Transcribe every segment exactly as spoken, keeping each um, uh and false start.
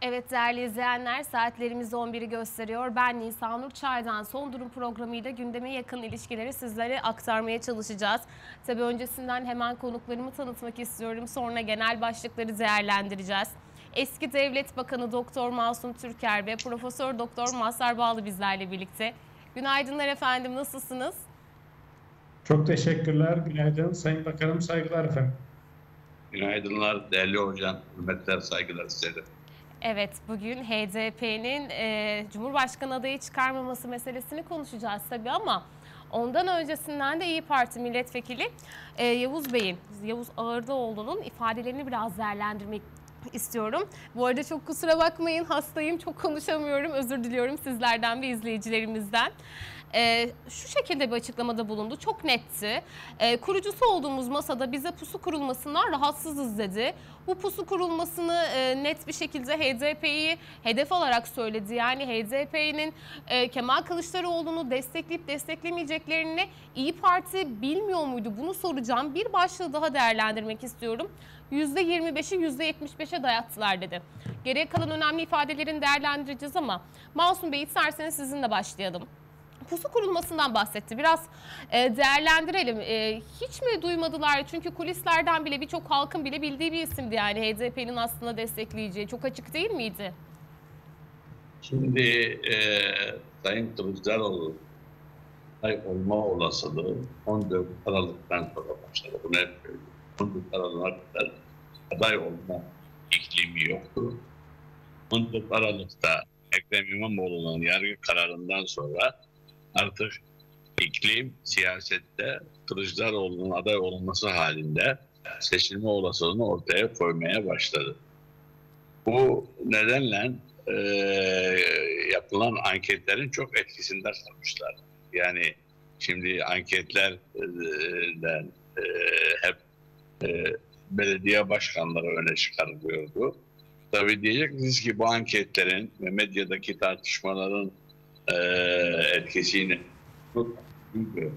Evet değerli izleyenler, saatlerimiz on biri gösteriyor. Ben Nisanur Çay'dan Son Durum programıyla gündeme yakın ilişkileri sizlere aktarmaya çalışacağız. Tabii öncesinden hemen konuklarımı tanıtmak istiyorum. Sonra genel başlıkları değerlendireceğiz. Eski Devlet Bakanı Doktor Masum Türker ve Profesör Doktor Mazhar Bağlı bizlerle birlikte. Günaydınlar efendim, nasılsınız? Çok teşekkürler. Günaydın. Sayın Bakanım, saygılar efendim. Günaydınlar değerli hocam, hürmetler, saygılar size de. Evet, bugün H D P'nin e, Cumhurbaşkanı adayı çıkarmaması meselesini konuşacağız tabii ama ondan öncesinden de İyi Parti milletvekili e, Yavuz Bey'in, Yavuz Ağırdaoğlu'nun ifadelerini biraz değerlendirmek istiyorum. Bu arada çok kusura bakmayın, hastayım, çok konuşamıyorum, özür diliyorum sizlerden ve izleyicilerimizden. Ee, şu şekilde bir açıklamada bulundu. Çok netti. Ee, kurucusu olduğumuz masada bize pusu kurulmasından rahatsızız dedi. Bu pusu kurulmasını e, net bir şekilde H D P'yi hedef alarak söyledi. Yani H D P'nin e, Kemal Kılıçdaroğlu'nu destekleyip desteklemeyeceklerini İyi Parti bilmiyor muydu? Bunu soracağım. Bir başlığı daha değerlendirmek istiyorum. yüzde yirmi beşi yüzde yetmiş beşe dayattılar dedi. Geriye kalan önemli ifadelerini değerlendireceğiz ama Masum Bey, isterseniz sizinle başlayalım. Pusu kurulmasından bahsetti. Biraz e, değerlendirelim. E, hiç mi duymadılar? Çünkü kulislerden bile birçok halkın bile bildiği bir isimdi yani H D P'nin aslında destekleyeceği. Çok açık değil miydi? Şimdi e, Sayın Kılıçdaroğlu aday olma olasılığı on dört Aralık'tan sonra başladı. Bunu hep söylüyorum. on dört Aralık'a kadar aday olma iklimi yoktu. on dört Aralık'ta Ekrem İmamoğlu'nun yargı kararından sonra artık iklim siyasette Kılıçdaroğlu'nun aday olması halinde seçilme olasılığını ortaya koymaya başladı. Bu nedenle e, yapılan anketlerin çok etkisinde kalmışlar. Yani şimdi anketlerden e, hep e, belediye başkanları öne çıkarılıyordu. Tabii diyeceksiniz ki bu anketlerin ve medyadaki tartışmaların e, etkisini çünkü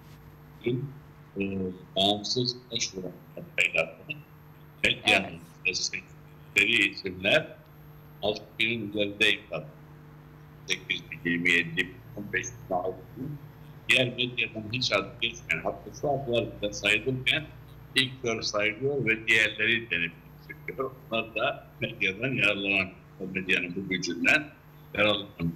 e, bağımsız başvuran adaylarının medyanın destekleri isimler altı binin üzerinde ifade. sekiz bin, yirmi yedi bin, on beş bin, altı bin. Diğer medyadan hiç adı geçmeyen, hatta şu adlar bile sayılırken ilk dört sayılıyor ve diğerleri denip çıkıyor. Onlar da medyadan yararlanan, o medyanın bu gücünden yararlanan.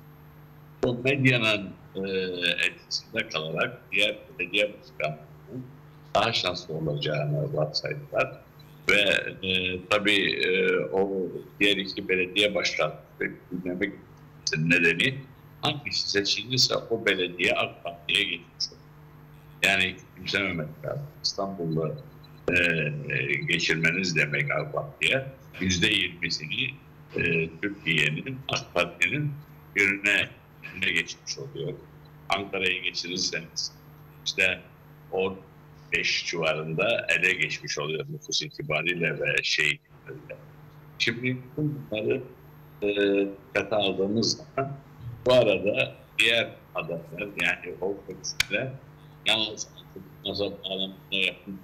O medyanın e, etkisinde kalarak diğer belediye başkanlarının daha şanslı olacağını varsaydılar. Ve e, tabii e, o diğer iki belediye başkanları gündeme nedeni hangisi seçilirse o belediye AK Parti'ye geçmiş olur. Yani küçümsememek lazım. İstanbul'da e, geçirmeniz demek AK Parti'ye yüzde yirmisini e, Türkiye'nin AK Parti'nin yönüne ne geçmiş oluyor. Ankara'yı geçirirseniz işte on beş civarında ele geçmiş oluyor nüfus itibariyle ve şey. Şimdi bunları e, kata aldığımız zaman bu arada diğer adaylar yani o görüşmeler yalnız nazar bağlamına yakın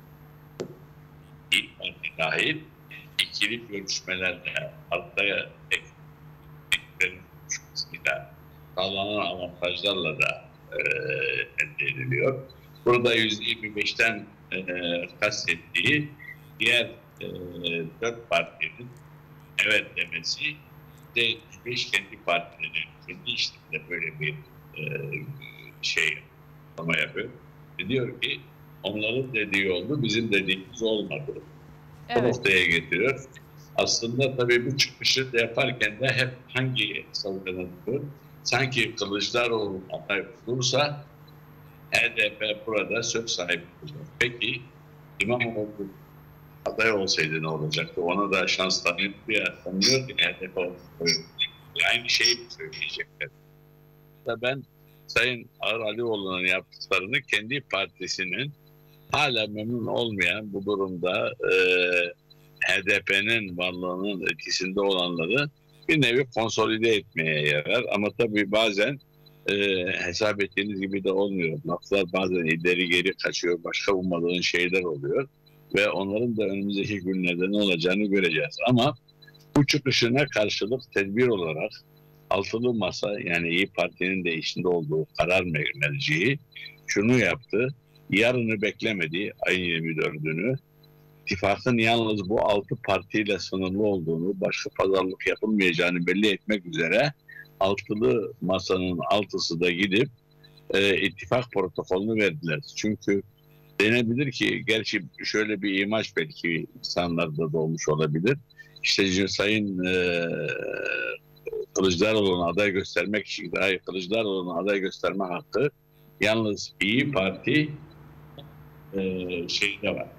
İYİ Parti dahil ikili görüşmelerle haftaya eklerin görüşmesiyle sağlanan avantajlarla da e, elde ediliyor. Burada yüzde yirmi beşten e, kastettiği diğer e, dört partinin evet demesi de yetmiş beş kendi partilerinin kendi işlerinde böyle bir e, şey ama yapıyor. E diyor ki onların dediği oldu, bizim dediğimiz olmadı. Evet. O noktaya getiriyor. Aslında tabii bu çıkışı yaparken de hep hangi savunanıyor? Sanki Kılıçdaroğlu aday olursa H D P burada söz sahibi olacak. Peki İmamoğlu aday olsaydı ne olacaktı? Ona da şans tanıyordu ya. Tanıyor ki H D P aynı şeyi söyleyecekler. Ben Sayın Ağır Alioğlu'nun yaptıklarını kendi partisinin hala memnun olmayan bu durumda e, H D P'nin varlığının etkisinde olanları bir nevi konsolide etmeye yarar. Ama tabii bazen e, hesap ettiğiniz gibi de olmuyor. Laflar bazen ileri geri kaçıyor. Başka ummadığın şeyler oluyor. Ve onların da önümüzdeki günlerde ne olacağını göreceğiz. Ama Bu çıkışına karşılık tedbir olarak altılı masa, yani İyi Parti'nin de içinde olduğu karar merciği şunu yaptı. Yarını beklemedi, ayın yirmi dördünü. İttifakın yalnız bu altı partiyle sınırlı olduğunu, başka pazarlık yapılmayacağını belli etmek üzere altılı masanın altısı da gidip e, ittifak protokolünü verdiler. Çünkü denebilir ki, gerçi şöyle bir imaj belki insanlarda da olmuş olabilir. İşte Sayın e, Kılıçdaroğlu'na aday göstermek için, daha Kılıçdaroğlu'na aday gösterme hakkı yalnız İyi Parti e, şeyde var.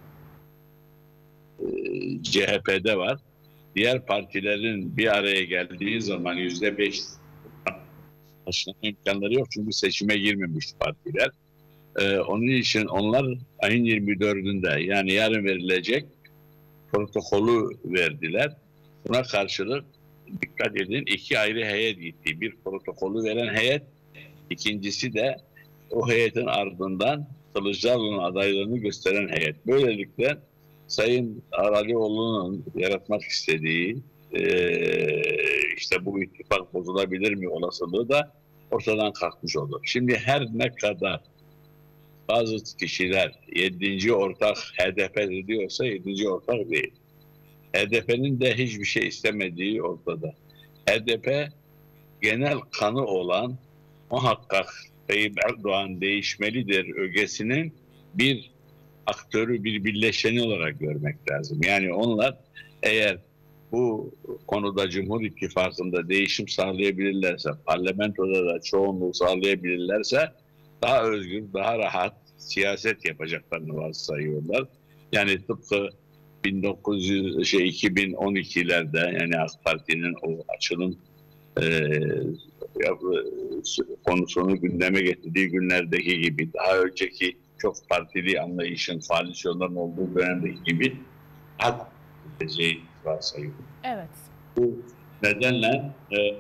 C H P'de var. Diğer partilerin bir araya geldiği zaman yüzde beş aşma imkanları yok. Çünkü seçime girmemiş partiler. Ee, onun için onlar ayın yirmi dördünde, yani yarın verilecek protokolü verdiler. Buna karşılık dikkat edin, iki ayrı heyet gitti. Bir protokolü veren heyet, ikincisi de o heyetin ardından Kılıçdaroğlu'nun adaylığını gösteren heyet. Böylelikle Sayın Aralioğlu'nun yaratmak istediği e, işte bu ittifak bozulabilir mi olasılığı da ortadan kalkmış olur. Şimdi her ne kadar bazı kişiler yedinci ortak H D P diyorsa yedinci ortak değil. H D P'nin de hiçbir şey istemediği ortada. H D P genel kanı olan muhakkak Tayyip Erdoğan değişmelidir ögesinin bir aktörü, bir birleşeni olarak görmek lazım. Yani onlar eğer bu konuda Cumhur İttifakı'nda değişim sağlayabilirlerse, parlamentoda da çoğunluğu sağlayabilirlerse daha özgür, daha rahat siyaset yapacaklarını varsayıyorlar. Yani tıpkı bin dokuz yüz şey iki bin on ikilerde, yani AK Parti'nin o açılım e, konusunu gündeme getirdiği günlerdeki gibi, daha önceki çok partili anlayışın, koalisyonların olduğu dönemdeki gibi hak edeceği varsayıyor. Evet. Bu nedenle e,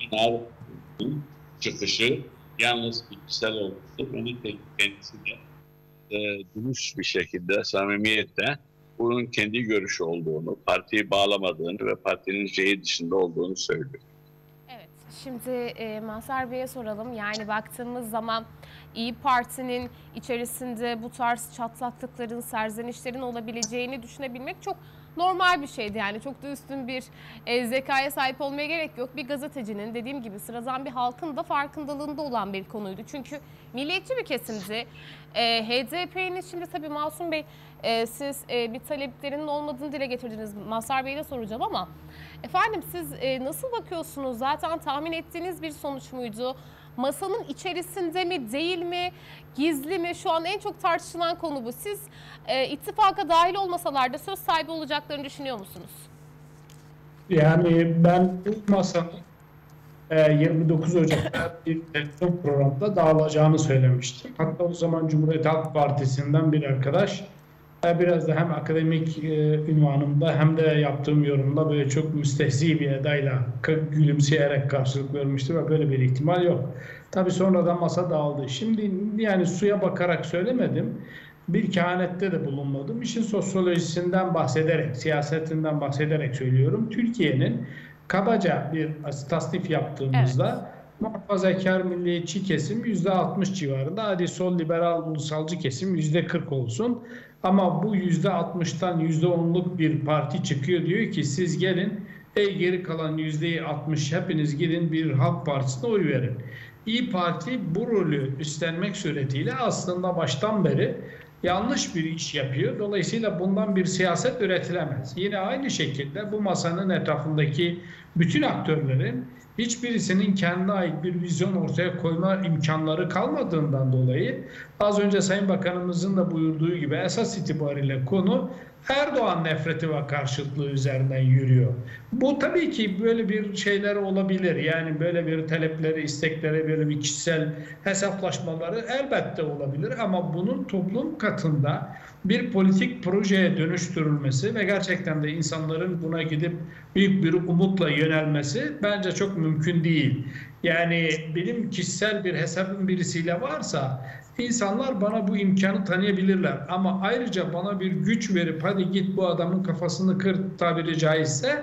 çıkışı yalnız kişisel oldu. Onun kendisi de e, dürüst bir şekilde, samimiyetle bunun kendi görüşü olduğunu, partiyi bağlamadığını ve partinin şeyi dışında olduğunu söylüyor. Evet. Şimdi e, Mazhar Bey'e soralım. Yani baktığımız zaman İyi Parti'nin içerisinde bu tarz çatlaklıkların, serzenişlerin olabileceğini düşünebilmek çok normal bir şeydi. Yani çok da üstün bir e, zekaya sahip olmaya gerek yok. Bir gazetecinin, dediğim gibi sıradan bir halkın da farkındalığında olan bir konuydu. Çünkü milliyetçi bir kesimdi. E, H D P'nin şimdi tabii Masum Bey, e, siz e, bir taleplerinin olmadığını dile getirdiniz. Mazhar Bey'e de soracağım ama efendim siz e, nasıl bakıyorsunuz? Zaten tahmin ettiğiniz bir sonuç muydu? Masanın içerisinde mi, değil mi, gizli mi? Şu an en çok tartışılan konu bu. Siz e, ittifaka dahil olmasalar da söz sahibi olacaklarını düşünüyor musunuz? Yani ben bu masanın e, yirmi dokuz Ocak'ta bir televizyon programda dağılacağını söylemiştim. Hatta o zaman Cumhuriyet Halk Partisi'nden bir arkadaş e, biraz da hem akademik e, ünvanımda hem de yaptığım yorumda böyle çok müstehzi bir edayla gülümseyerek karşılık vermişti ve böyle bir ihtimal yok. Tabii sonradan masa dağıldı. Şimdi yani suya bakarak söylemedim. Bir kehanette de bulunmadım. İşin sosyolojisinden bahsederek, siyasetinden bahsederek söylüyorum. Türkiye'nin kabaca bir tasnif yaptığımızda evet, muhafazakar milliyetçi kesim yüzde altmış civarında, hadi sol liberal ulusalcı kesim yüzde kırk olsun. Ama bu yüzde altmıştan yüzde onluk bir parti çıkıyor, diyor ki siz gelin, ey geri kalan yüzde altmış hepiniz gidin bir Halk Partisi'ne oy verin. İyi Parti bu rolü üstlenmek suretiyle aslında baştan beri yanlış bir iş yapıyor. Dolayısıyla bundan bir siyaset üretilemez. Yine aynı şekilde bu masanın etrafındaki bütün aktörlerin hiçbirisinin kendine ait bir vizyon ortaya koyma imkanları kalmadığından dolayı az önce Sayın Bakanımızın da buyurduğu gibi esas itibariyle konu Erdoğan nefreti ve karşıtlığı üzerinden yürüyor. Bu tabii ki böyle bir şeyler olabilir. Yani böyle bir talepleri, istekleri, böyle bir kişisel hesaplaşmaları elbette olabilir. Ama bunun toplum katında bir politik projeye dönüştürülmesi ve gerçekten de insanların buna gidip büyük bir umutla yönelmesi bence çok mümkün değil. Yani benim kişisel bir hesabım birisiyle varsa İnsanlar bana bu imkanı tanıyabilirler. Ama ayrıca bana bir güç verip hadi git bu adamın kafasını kır tabiri caizse,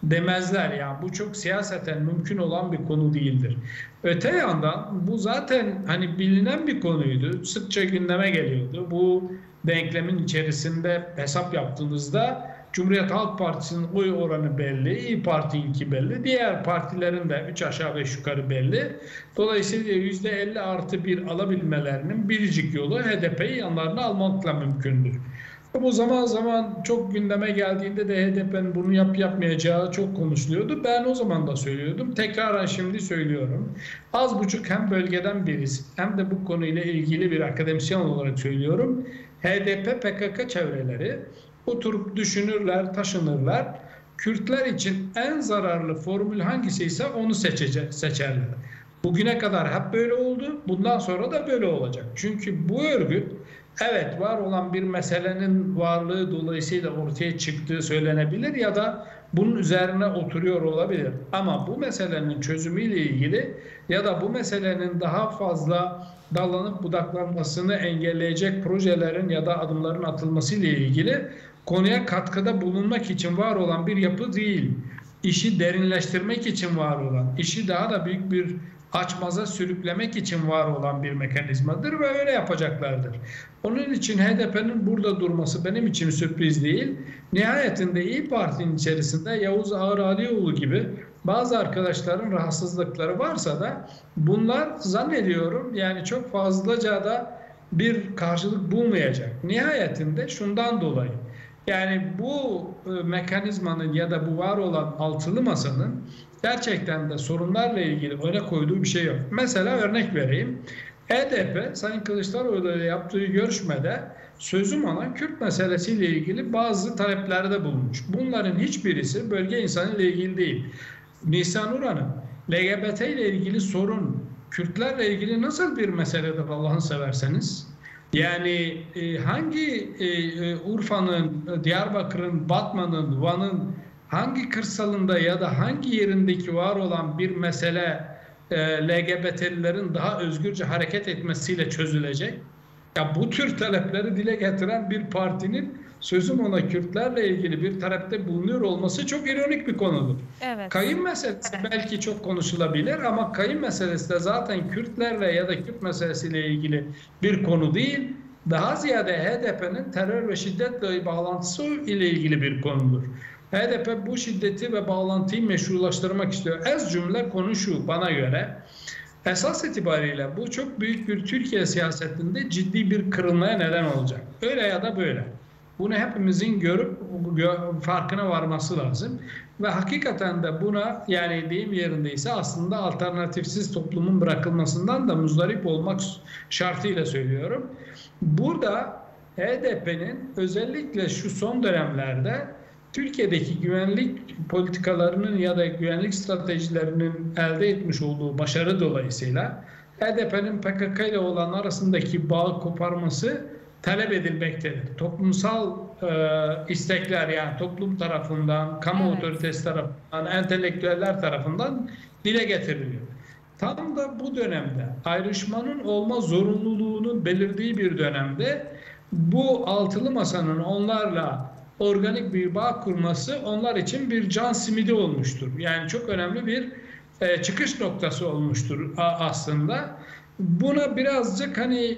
demezler. Yani bu çok siyaseten mümkün olan bir konu değildir. Öte yandan bu zaten hani bilinen bir konuydu. Sıkça gündeme geliyordu. Bu denklemin içerisinde hesap yaptığınızda Cumhuriyet Halk Partisi'nin oy oranı belli, İYİ Parti'ninki belli, diğer partilerin de üç aşağı beş yukarı belli. Dolayısıyla yüzde elli artı bir alabilmelerinin biricik yolu H D P'yi yanlarına almakla mümkündür. Bu zaman zaman çok gündeme geldiğinde de H D P'nin bunu yap yapmayacağı çok konuşuluyordu. Ben o zaman da söylüyordum. Tekrar şimdi söylüyorum. Az buçuk hem bölgeden birisi hem de bu konuyla ilgili bir akademisyen olarak söylüyorum. H D P P K K çevreleri oturup düşünürler, taşınırlar. Kürtler için en zararlı formül hangisi ise onu seçecek, seçerler. Bugüne kadar hep böyle oldu. Bundan sonra da böyle olacak. Çünkü bu örgüt evet var olan bir meselenin varlığı dolayısıyla ortaya çıktığı söylenebilir ya da bunun üzerine oturuyor olabilir. Ama bu meselenin çözümüyle ilgili ya da bu meselenin daha fazla dallanıp budaklanmasını engelleyecek projelerin ya da adımların atılmasıyla ilgili konuya katkıda bulunmak için var olan bir yapı değil. İşi derinleştirmek için var olan, işi daha da büyük bir açmaza sürüklemek için var olan bir mekanizmadır ve öyle yapacaklardır. Onun için H D P'nin burada durması benim için sürpriz değil. Nihayetinde İYİ Parti'nin içerisinde Yavuz Ağır Alioğlu gibi bazı arkadaşların rahatsızlıkları varsa da bunlar zannediyorum yani çok fazlaca da bir karşılık bulmayacak. Nihayetinde şundan dolayı yani bu mekanizmanın ya da bu var olan altılı masanın gerçekten de sorunlarla ilgili öne koyduğu bir şey yok. Mesela örnek vereyim. H D P Sayın Kılıçdaroğlu ile yaptığı görüşmede sözüm ona Kürt meselesiyle ilgili bazı taleplerde bulunmuş. Bunların hiçbirisi bölge insanı ile ilgili değil. Nisan Uran'ın L G B T ile ilgili sorun Kürtlerle ilgili nasıl bir meseledir Allah'ını severseniz? Yani e, hangi e, Urfa'nın, Diyarbakır'ın, Batman'ın, Van'ın hangi kırsalında ya da hangi yerindeki var olan bir mesele e, L G B T'lilerin daha özgürce hareket etmesiyle çözülecek? Ya bu tür talepleri dile getiren bir partinin sözüm ona Kürtlerle ilgili bir talepte bulunuyor olması çok ironik bir konudur. Evet. Kayın meselesi belki çok konuşulabilir ama kayın meselesi de zaten Kürtlerle ya da Kürt meselesiyle ilgili bir konu değil. Daha ziyade H D P'nin terör ve şiddetle bağlantısı ile ilgili bir konudur. H D P bu şiddeti ve bağlantıyı meşrulaştırmak istiyor. Ez cümle konu şu bana göre. Esas itibariyle bu çok büyük bir Türkiye siyasetinde ciddi bir kırılmaya neden olacak. Öyle ya da böyle. Bunu hepimizin görüp farkına varması lazım. Ve hakikaten de buna yani deyim yerindeyse aslında alternatifsiz toplumun bırakılmasından da muzdarip olmak şartıyla söylüyorum. Burada H D P'nin özellikle şu son dönemlerde Türkiye'deki güvenlik politikalarının ya da güvenlik stratejilerinin elde etmiş olduğu başarı dolayısıyla H D P'nin P K K ile olan arasındaki bağı koparması talep edilmektedir. Toplumsal e, istekler yani toplum tarafından, kamu evet. otoritesi tarafından, entelektüeller tarafından dile getiriliyor. Tam da bu dönemde ayrışmanın olma zorunluluğunun belirdiği bir dönemde bu altılı masanın onlarla organik bir bağ kurması onlar için bir can simidi olmuştur. Yani çok önemli bir e, çıkış noktası olmuştur aslında. Buna birazcık hani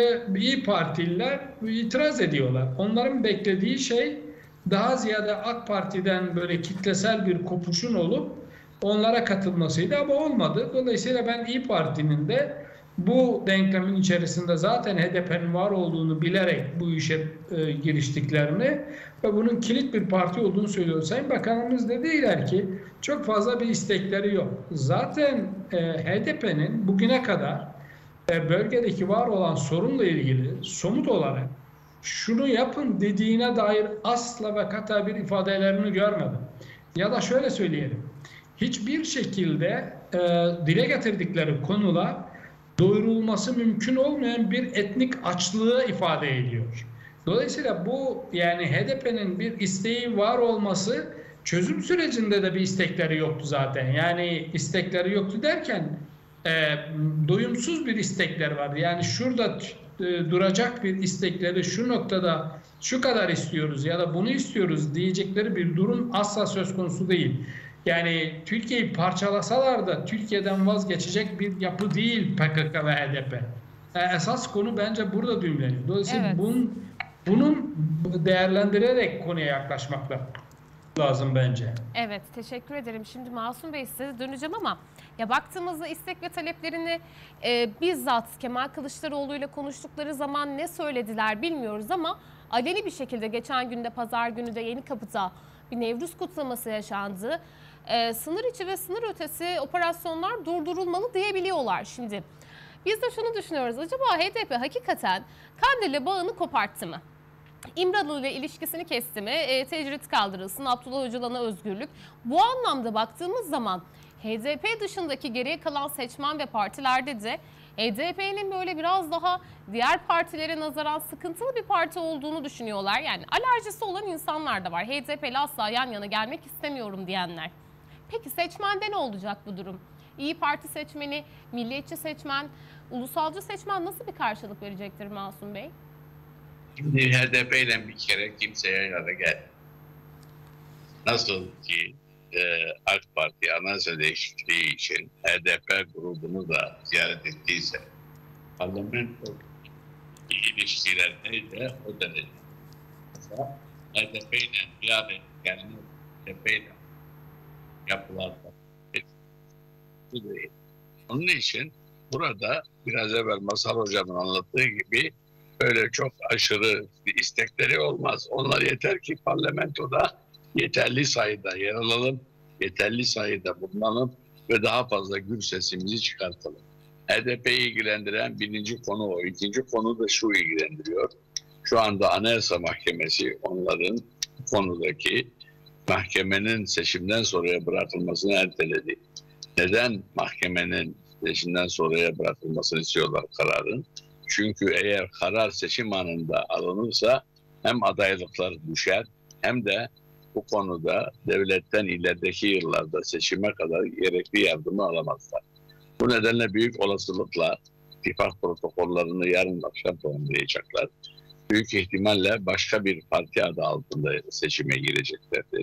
İYİ Partililer itiraz ediyorlar. Onların beklediği şey daha ziyade AK Parti'den böyle kitlesel bir kopuşun olup onlara katılmasıydı ama olmadı. Dolayısıyla ben İYİ Parti'nin de bu denklemin içerisinde zaten H D P'nin var olduğunu bilerek bu işe e, giriştiklerini ve bunun kilit bir parti olduğunu söylüyor. Sayın Bakanımız dediler ki çok fazla bir istekleri yok. Zaten e, H D P'nin bugüne kadar e, bölgedeki var olan sorunla ilgili somut olarak şunu yapın dediğine dair asla ve kata bir ifadelerini görmedim. Ya da şöyle söyleyelim. Hiçbir şekilde e, dile getirdikleri konular doyurulması mümkün olmayan bir etnik açlığı ifade ediyor. Dolayısıyla bu yani H D P'nin bir isteği var olması çözüm sürecinde de bir istekleri yoktu zaten. Yani istekleri yoktu derken e, doyumsuz bir istekleri vardı. Yani şurada e, duracak bir istekleri, şu noktada şu kadar istiyoruz ya da bunu istiyoruz diyecekleri bir durum asla söz konusu değil. Yani Türkiye'yi parçalasalar da Türkiye'den vazgeçecek bir yapı değil P K K ve H D P. E, esas konu bence burada düğümleniyor. Dolayısıyla Evet. bunun, bunun değerlendirerek konuya yaklaşmakla lazım bence. Evet, teşekkür ederim. Şimdi Masum Bey, size döneceğim ama ya baktığımızda istek ve taleplerini e, bizzat Kemal Kılıçdaroğlu ile konuştukları zaman ne söylediler bilmiyoruz ama aleni bir şekilde geçen günde pazar günü de Yenikapı'da bir Nevruz kutlaması yaşandı. E, sınır içi ve sınır ötesi operasyonlar durdurulmalı diyebiliyorlar şimdi. Biz de şunu düşünüyoruz. Acaba H D P hakikaten Kandil'le bağını koparttı mı? İmralı ile ilişkisini kesti mi? E, tecrit kaldırılsın, Abdullah Öcalan'a özgürlük. Bu anlamda baktığımız zaman H D P dışındaki geriye kalan seçmen ve partilerde de H D P'nin böyle biraz daha diğer partilere nazaran sıkıntılı bir parti olduğunu düşünüyorlar. Yani alerjisi olan insanlar da var. H D P ile asla yan yana gelmek istemiyorum diyenler. Peki seçmende ne olacak bu durum? İyi Parti seçmeni, milliyetçi seçmen, ulusalcı seçmen nasıl bir karşılık verecektir Masum Bey? Şimdi H D P ile bir kere kimseye yana gel. Nasıl ki e, AK Parti anayasa değişikliği için H D P grubunu da ziyaret ettiyse, parlamento ilişkiler neydi o derece. Mesela H D P ile bir araya gelme, H D P ile yapılan bu değil. Onun için burada biraz evvel Mazhar Hocam'ın anlattığı gibi öyle çok aşırı bir istekleri olmaz. Onlar yeter ki parlamentoda yeterli sayıda yer alalım, yeterli sayıda bulunalım ve daha fazla gür sesimizi çıkartalım. H D P'yi ilgilendiren birinci konu o. İkinci konu da şu ilgilendiriyor. Şu anda Anayasa Mahkemesi onların bu konudaki mahkemenin seçimden sonraya bırakılmasını erteledi. Neden mahkemenin seçimden sonraya bırakılmasını istiyorlar kararın? Çünkü eğer karar seçim anında alınırsa hem adaylıklar düşer hem de bu konuda devletten ilerideki yıllarda seçime kadar gerekli yardımı alamazlar. Bu nedenle büyük olasılıkla ittifak protokollarını yarın akşam tamamlayacaklar. Büyük ihtimalle başka bir parti adı altında seçime gireceklerdir.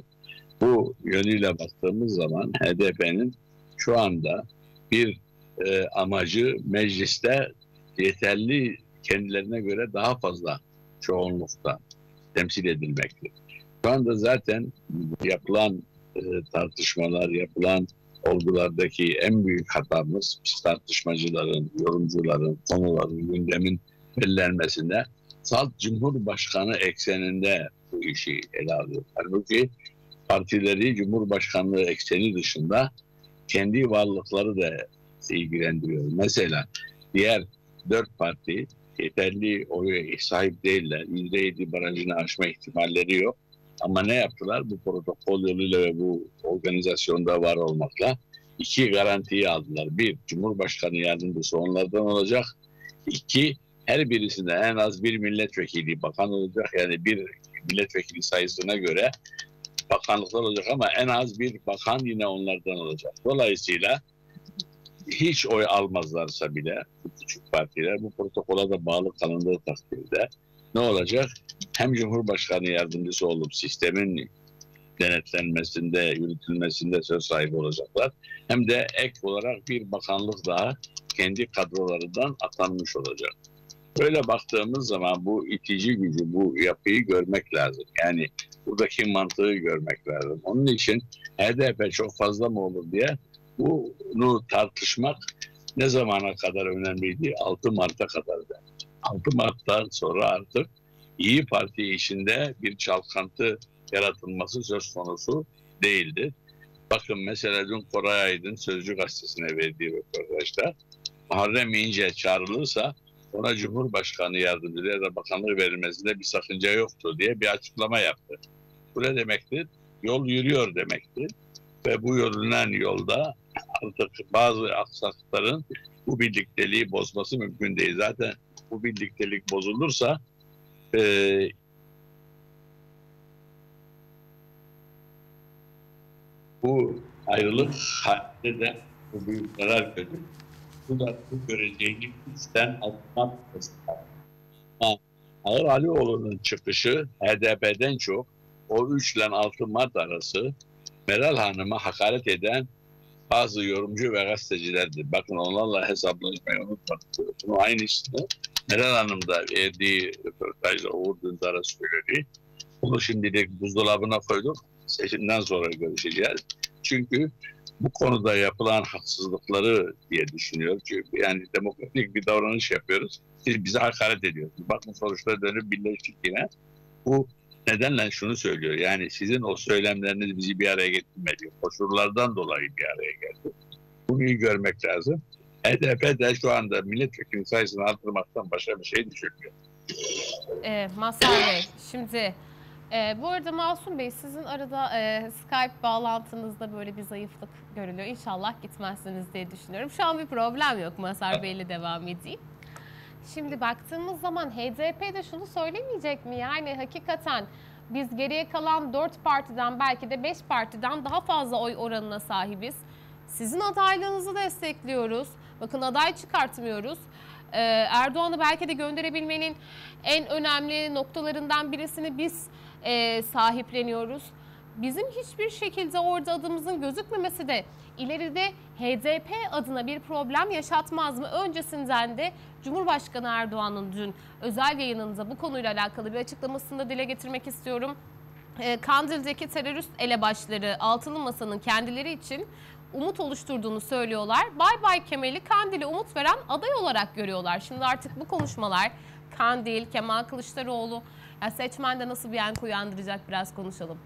Bu yönüyle baktığımız zaman H D P'nin şu anda bir e, amacı mecliste yeterli kendilerine göre daha fazla çoğunlukta temsil edilmektir. Şu anda zaten yapılan e, tartışmalar, yapılan olgulardaki en büyük hatamız biz tartışmacıların, yorumcuların, konuların, gündemin belirlenmesinde salt Cumhurbaşkanı ekseninde bu işi ele alıyor. Halbuki partileri Cumhurbaşkanlığı ekseni dışında kendi varlıkları da ilgilendiriyor. Mesela diğer dört parti yeterli oya sahip değiller. yüzde yedi barajını aşma ihtimalleri yok. Ama ne yaptılar? Bu protokol yoluyla ve bu organizasyonda var olmakla iki garantiyi aldılar. Bir, Cumhurbaşkanı yardımcısı onlardan olacak. İki, her birisinde en az bir milletvekili bakan olacak. Yani bir milletvekili sayısına göre bakanlıklar olacak ama en az bir bakan yine onlardan olacak. Dolayısıyla hiç oy almazlarsa bile bu küçük partiler bu protokola da bağlı kalındığı takdirde ne olacak? Hem Cumhurbaşkanı yardımcısı olup sistemin denetlenmesinde, yürütülmesinde söz sahibi olacaklar. Hem de ek olarak bir bakanlık daha kendi kadrolarından atanmış olacak. Böyle baktığımız zaman bu itici gücü, bu yapıyı görmek lazım. Yani buradaki mantığı görmek lazım. Onun için H D P çok fazla mı olur diye bunu tartışmak ne zamana kadar önemliydi? altı Mart'a kadar da. altı Mart'tan sonra artık İyi Parti içinde bir çalkantı yaratılması söz konusu değildir. Bakın mesela dün Koray Aydın Sözcü Gazetesi'ne verdiği röportajda Muharrem İnce çağrılırsa ona Cumhurbaşkanı yardımcılığı ya da bakanlık verilmesinde bir sakınca yoktu diye bir açıklama yaptı. Bu ne demektir? Yol yürüyor demektir. Ve bu yürünen yolda artık bazı aksaklıkların bu birlikteliği bozması mümkün değil. Zaten bu birliktelik bozulursa e, bu ayrılık halinde de bu büyük zarar görür. Bu da bu göreceğini bizden atmak ister. Ağır Alioğlu'nun çıkışı H D P'den çok o üç ile altı Mart arası Meral Hanım'a hakaret eden bazı yorumcu ve gazetecilerdir. Bakın onlarla hesaplaşmayı unutmadık. Bunu aynısını Meral Hanım da verdiği röportajda Uğur Dündar'a söyledi. Bunu şimdilik buzdolabına koyduk. Seçimden sonra görüşeceğiz. Çünkü bu konuda yapılan haksızlıkları diye düşünüyor. Çünkü yani demokratik bir davranış yapıyoruz. Siz bize hakaret ediyorsunuz. Bakın sonuçta dönüp birleştik yine. Bu nedenle şunu söylüyor. Yani sizin o söylemleriniz bizi bir araya getirmedi. Koşullardan dolayı bir araya geldi. Bunu iyi görmek lazım. H D P de şu anda milletvekili sayısını artırmaktan başka bir şey düşünmüyor. E, Mazhar Bey, şimdi e, bu arada Masum Bey sizin arada e, Skype bağlantınızda böyle bir zayıflık görülüyor. İnşallah gitmezsiniz diye düşünüyorum. Şu an bir problem yok. Mazhar Bey ile devam edeyim. Şimdi baktığımız zaman H D P de şunu söylemeyecek mi? Yani hakikaten biz geriye kalan dört partiden belki de beş partiden daha fazla oy oranına sahibiz. Sizin adaylığınızı destekliyoruz. Bakın aday çıkartmıyoruz. Ee, Erdoğan'ı belki de gönderebilmenin en önemli noktalarından birisini biz e, sahipleniyoruz. Bizim hiçbir şekilde orada adımızın gözükmemesi de ileride H D P adına bir problem yaşatmaz mı? Öncesinden de Cumhurbaşkanı Erdoğan'ın dün özel yayınında bu konuyla alakalı bir açıklamasını da dile getirmek istiyorum. E, Kandil'deki terörist elebaşları Altılı Masa'nın kendileri için umut oluşturduğunu söylüyorlar. Bay Bay Kemal'i Kandil'e umut veren aday olarak görüyorlar. Şimdi artık bu konuşmalar Kandil, Kemal Kılıçdaroğlu, yani seçmende nasıl bir yankı uyandıracak biraz konuşalım.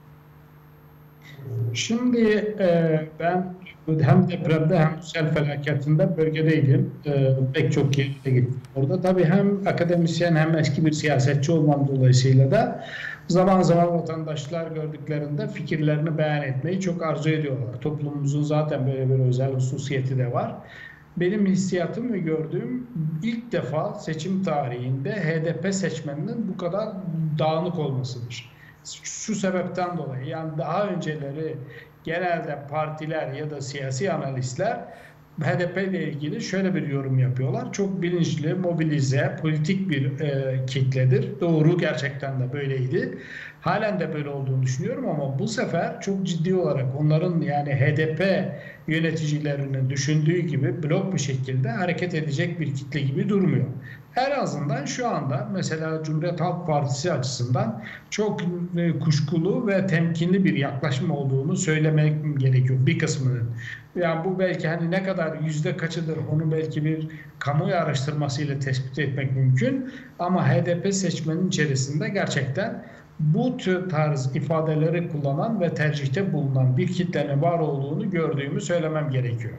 Şimdi e, ben hem depremde hem sel felaketinde bölgedeydim. E, pek çok yere gittim. Orada tabii hem akademisyen hem eski bir siyasetçi olmam dolayısıyla da zaman zaman vatandaşlar gördüklerinde fikirlerini beyan etmeyi çok arzu ediyorlar. Toplumumuzun zaten böyle bir özel hususiyeti de var. Benim hissiyatım ve gördüğüm ilk defa seçim tarihinde H D P seçmeninin bu kadar dağınık olmasıdır. Şu sebepten dolayı, yani daha önceleri genelde partiler ya da siyasi analistler H D P ile ilgili şöyle bir yorum yapıyorlar. Çok bilinçli, mobilize, politik bir e, kitledir. Doğru, gerçekten de böyleydi. Halen de böyle olduğunu düşünüyorum ama bu sefer çok ciddi olarak onların, yani H D P yöneticilerinin düşündüğü gibi blok bir şekilde hareket edecek bir kitle gibi durmuyor. En azından şu anda mesela Cumhuriyet Halk Partisi açısından çok kuşkulu ve temkinli bir yaklaşım olduğunu söylemek gerekiyor bir kısmının. Yani bu belki hani ne kadar yüzde kaçıdır onu belki bir kamuoyu araştırmasıyla tespit etmek mümkün. Ama H D P seçmenin içerisinde gerçekten bu tür tarz ifadeleri kullanan ve tercihte bulunan bir kitlenin var olduğunu gördüğümü söylemem gerekiyor.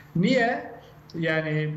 Niye? Yani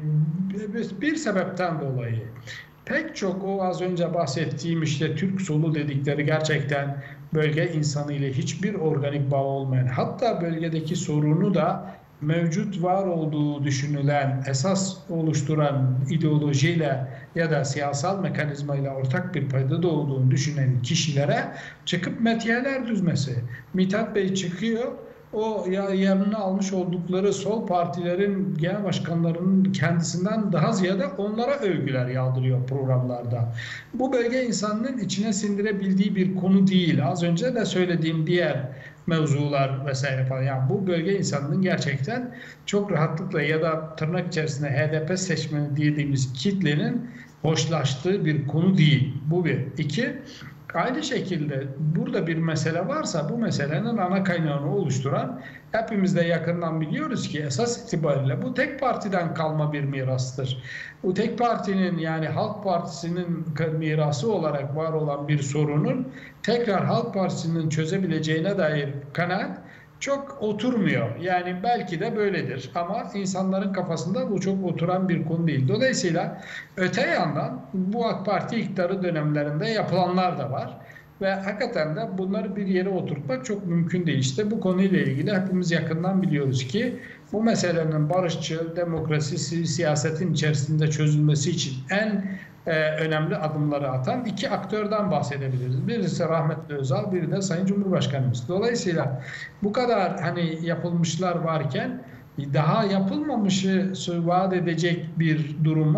bir sebepten dolayı pek çok o az önce bahsettiğim işte Türk solu dedikleri gerçekten bölge insanı ile hiçbir organik bağ olmayan, hatta bölgedeki sorunu da mevcut var olduğu düşünülen, esas oluşturan ideolojiyle ya da siyasal mekanizmayla ortak bir paydada olduğunu düşünen kişilere çıkıp metiyeler düzmesi. Mithat Bey çıkıyor, o yanına almış oldukları sol partilerin genel başkanlarının kendisinden daha ziyade onlara övgüler yağdırıyor programlarda. Bu bölge insanının içine sindirebildiği bir konu değil. Az önce de söylediğim diğer mevzular vesaire falan. Yani bu bölge insanının gerçekten çok rahatlıkla ya da tırnak içerisinde H D P seçmeni dediğimiz kitlenin hoşlaştığı bir konu değil. Bu bir. İki, aynı şekilde burada bir mesele varsa bu meselenin ana kaynağını oluşturan, hepimiz de yakından biliyoruz ki esas itibariyle bu tek partiden kalma bir mirastır. Bu tek partinin, yani Halk Partisi'nin mirası olarak var olan bir sorunun tekrar Halk Partisi'nin çözebileceğine dair kanaat çok oturmuyor. Yani belki de böyledir ama insanların kafasında bu çok oturan bir konu değil. Dolayısıyla öte yandan bu AK Parti iktidarı dönemlerinde yapılanlar da var. Ve hakikaten de bunları bir yere oturtmak çok mümkün değil. İşte bu konuyla ilgili hepimiz yakından biliyoruz ki bu meselenin barışçı, demokrasi, siyasetin içerisinde çözülmesi için en e, önemli adımları atan iki aktörden bahsedebiliriz. Birisi rahmetli Özal, biri de Sayın Cumhurbaşkanımız. Dolayısıyla bu kadar hani yapılmışlar varken daha yapılmamışı vaat edecek bir duruma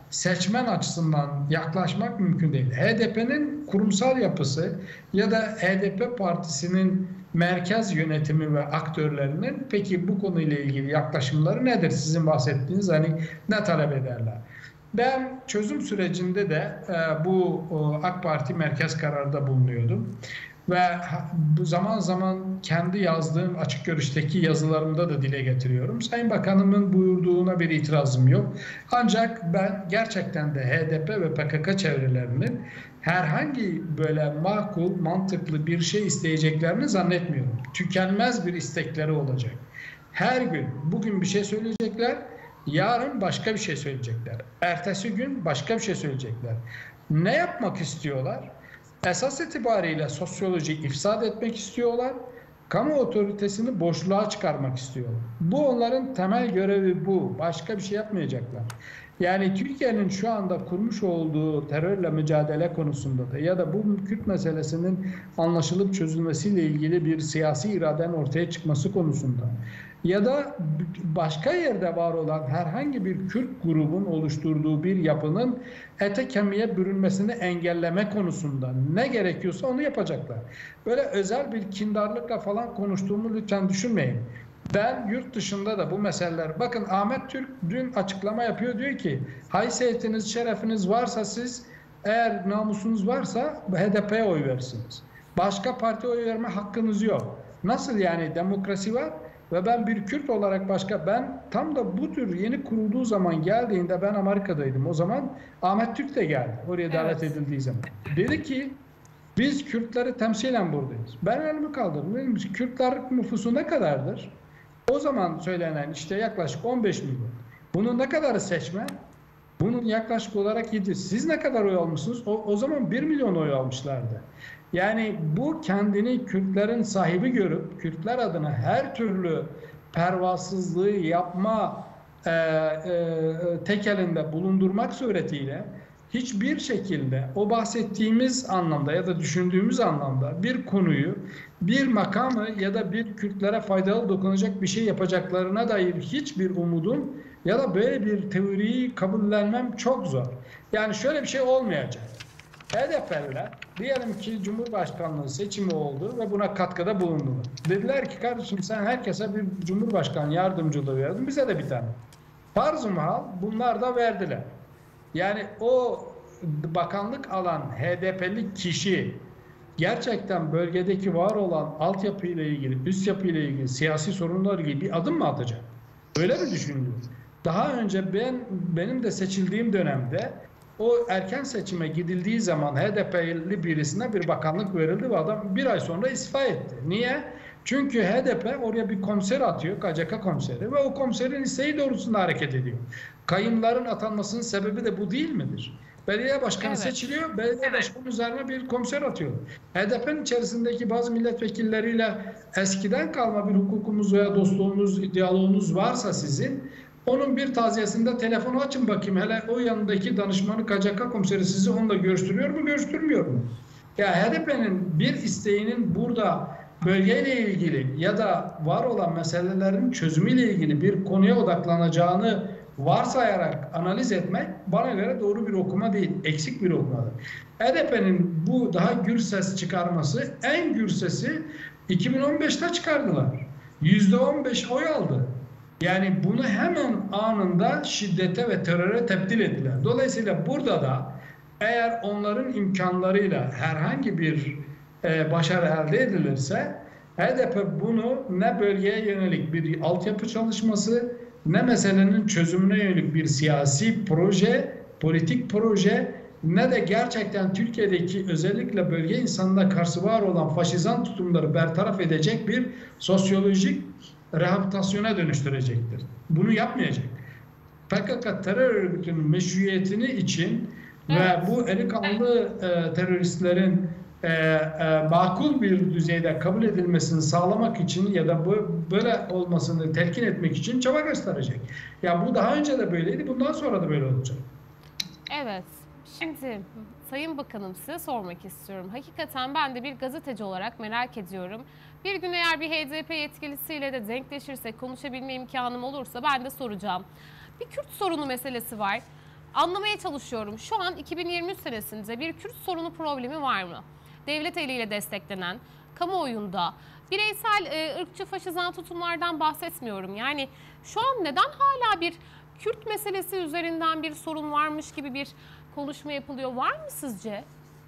seçmen açısından yaklaşmak mümkün değil. H D P'nin kurumsal yapısı ya da H D P partisinin merkez yönetimi ve aktörlerinin peki bu konuyla ilgili yaklaşımları nedir? Sizin bahsettiğiniz hani ne talep ederler? Ben çözüm sürecinde de e, bu e, AK Parti merkez kararda bulunuyordum. Ve bu zaman zaman kendi yazdığım açık görüşteki yazılarımda da dile getiriyorum. Sayın Bakanımın buyurduğuna bir itirazım yok. Ancak ben gerçekten de H D P ve P K K çevrelerinin herhangi böyle makul, mantıklı bir şey isteyeceklerini zannetmiyorum. Tükenmez bir istekleri olacak. Her gün, bugün bir şey söyleyecekler, yarın başka bir şey söyleyecekler. Ertesi gün başka bir şey söyleyecekler. Ne yapmak istiyorlar? Esas itibariyle sosyoloji ifsad etmek istiyorlar. Kamu otoritesini boşluğa çıkarmak istiyorlar. Bu onların temel görevi bu. Başka bir şey yapmayacaklar. Yani Türkiye'nin şu anda kurmuş olduğu terörle mücadele konusunda da ya da bu Kürt meselesinin anlaşılıp çözülmesiyle ilgili bir siyasi iraden ortaya çıkması konusunda ya da başka yerde var olan herhangi bir Kürt grubun oluşturduğu bir yapının ete kemiğe bürünmesini engelleme konusunda ne gerekiyorsa onu yapacaklar. Böyle özel bir kindarlıkla falan konuştuğumu lütfen düşünmeyin. Ben yurt dışında da bu meseleler, bakın Ahmet Türk dün açıklama yapıyor, diyor ki haysiyetiniz, şerefiniz varsa siz, eğer namusunuz varsa H D P'ye oy verirsiniz. Başka partiye oy verme hakkınız yok. Nasıl yani, demokrasi var? Ve ben bir Kürt olarak başka, ben tam da bu tür yeni kurulduğu zaman geldiğinde ben Amerika'daydım. O zaman Ahmet Türk de geldi oraya davet evet. edildiği zaman. Dedi ki biz Kürtleri temsilen buradayız. Ben elimi kaldırdım. Dedim, Kürtler nüfusu ne kadardır? O zaman söylenen işte yaklaşık on beş milyon. Bunun ne kadarı seçmen? Bunun yaklaşık olarak yedi. Siz ne kadar oy almışsınız? O, o zaman bir milyon oy almışlardı. Yani bu kendini Kürtlerin sahibi görüp Kürtler adına her türlü pervasızlığı yapma e, e, tekelinde bulundurmak suretiyle hiçbir şekilde o bahsettiğimiz anlamda ya da düşündüğümüz anlamda bir konuyu, bir makamı ya da bir Kürtlere faydalı dokunacak bir şey yapacaklarına dair hiçbir umudum ya da böyle bir teoriyi kabullenmem çok zor. Yani şöyle bir şey olmayacak. H D P'liler diyelim ki Cumhurbaşkanlığı seçimi oldu ve buna katkıda bulundular. Dediler ki kardeşim sen herkese bir Cumhurbaşkanı yardımcılığı verdin, bize de bir tane. Farz-ı mahal bunlar da verdiler. Yani o bakanlık alan H D P'li kişi gerçekten bölgedeki var olan altyapıyla ilgili, üst yapıyla ilgili, siyasi sorunlarla ilgili bir adım mı atacak? Öyle mi düşünülüyor? Daha önce ben benim de seçildiğim dönemde o erken seçime gidildiği zaman H D P'li birisine bir bakanlık verildi ve adam bir ay sonra istifa etti. Niye? Çünkü H D P oraya bir komiser atıyor, K C K komiseri, ve o komiserin isteği doğrultusunda hareket ediyor. Kayımların atanmasının sebebi de bu değil midir? Belediye başkanı evet. seçiliyor, belediye evet. başkanı üzerine bir komiser atıyor. H D P'nin içerisindeki bazı milletvekilleriyle eskiden kalma bir hukukumuz veya dostluğunuz, diyaloğunuz varsa sizin, onun bir taziyesinde telefonu açın bakayım. Hele o yanındaki danışmanı K C K komiseri sizi onunla görüştürüyor mu, görüştürmüyor mu? Ya H D P'nin bir isteğinin burada bölgeyle ilgili ya da var olan meselelerin çözümüyle ilgili bir konuya odaklanacağını varsayarak analiz etmek bana göre doğru bir okuma değil, eksik bir okumadır. H D P'nin bu daha gür ses çıkarması, en gür sesi iki bin on beşte çıkardılar. yüzde on beş oy aldı. Yani bunu hemen anında şiddete ve teröre tebdil ettiler. Dolayısıyla burada da eğer onların imkanlarıyla herhangi bir e, başarı elde edilirse H D P bunu ne bölgeye yönelik bir altyapı çalışması, ne meselenin çözümüne yönelik bir siyasi proje, politik proje, ne de gerçekten Türkiye'deki özellikle bölge insanına karşı var olan faşizan tutumları bertaraf edecek bir sosyolojik rehabilitasyona dönüştürecektir. Bunu yapmayacak. P K K terör örgütünün meşruiyetini için evet. ve bu eli kanlı e, teröristlerin e, e, makul bir düzeyde kabul edilmesini sağlamak için ya da bu böyle olmasını telkin etmek için çaba gösterecek. Ya bu daha önce de böyleydi, bundan sonra da böyle olacak. Evet. Şimdi Sayın Bakanım, size sormak istiyorum. Hakikaten ben de bir gazeteci olarak merak ediyorum. Bir gün eğer bir H D P yetkilisiyle de denkleşirsek, konuşabilme imkanım olursa ben de soracağım. Bir Kürt sorunu meselesi var. anlamaya çalışıyorum. Şu an iki bin yirmi üç senesinde bir Kürt sorunu problemi var mı? Devlet eliyle desteklenen, kamuoyunda bireysel e, ırkçı faşizan tutumlardan bahsetmiyorum. Yani şu an neden hala bir Kürt meselesi üzerinden bir sorun varmış gibi bir konuşma yapılıyor? Var mı sizce?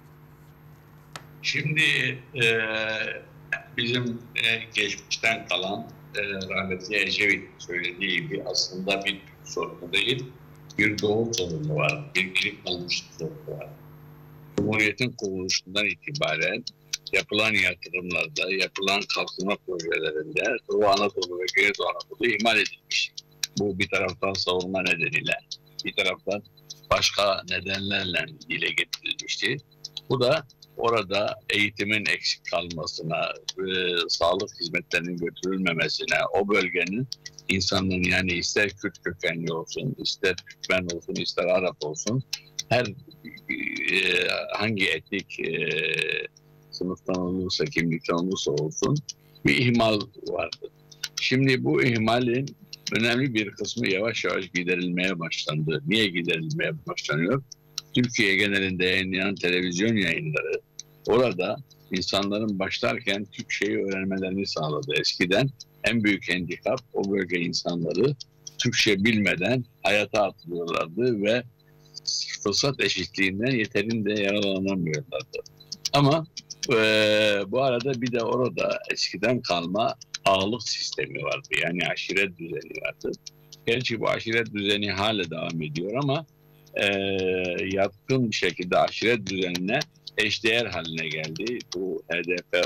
Şimdi e, bizim e, geçmişten kalan e, rahmetli Ecevit söylediği gibi aslında bir sorunu değil, bir doğu sorunu var, bir ilik kalmışlık sorunu var. Cumhuriyetin kuruluşundan itibaren yapılan yatırımlarda, yapılan kalkınma projelerinde Doğu Anadolu ve Güneydoğu Anadolu ihmal edilmiş. Bu bir taraftan savunma nedeniyle, bir taraftan başka nedenlerle dile getirilmişti. Bu da orada eğitimin eksik kalmasına, e, sağlık hizmetlerinin götürülmemesine, o bölgenin insanların yani ister Kürt kökenli olsun, ister Türkmen olsun, ister Arap olsun, her e, hangi etnik e, sınıftan olursa, kimlikten olursa olsun bir ihmal vardı. Şimdi bu ihmalin önemli bir kısmı yavaş yavaş giderilmeye başlandı. Niye giderilmeye başlanıyor? Türkiye genelinde yayınlanan televizyon yayınları orada insanların başlarken Türkçeyi öğrenmelerini sağladı. Eskiden en büyük handikap o bölge insanları Türkçe bilmeden hayata atılıyorlardı ve fırsat eşitliğinden yeterince yararlanamıyorlardı. Ama e, bu arada bir de orada eskiden kalma ağalık sistemi vardı. Yani aşiret düzeni vardı. Gerçi bu aşiret düzeni hala devam ediyor ama e, yatkın bir şekilde aşiret düzenine eşdeğer haline geldi. Bu H D P e,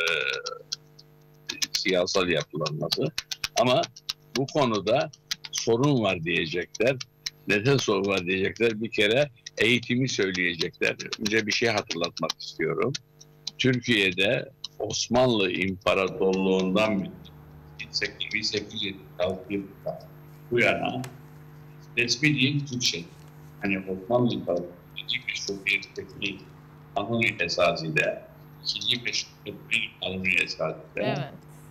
siyasal yapılanması. Ama bu konuda sorun var diyecekler. Neden sorun var diyecekler? Bir kere eğitimi söyleyecekler. Önce bir şey hatırlatmak istiyorum. Türkiye'de Osmanlı İmparatorluğu'ndan bin sekiz yüz yetmiş altı yılında bu yana resmi dil Türkçe. Hani Osmanlı İmparatorluğu ikinci Meşrutiyet'teki kanuni esasıyla, ikinci Meşrutiyet'teki kanuni esasıyla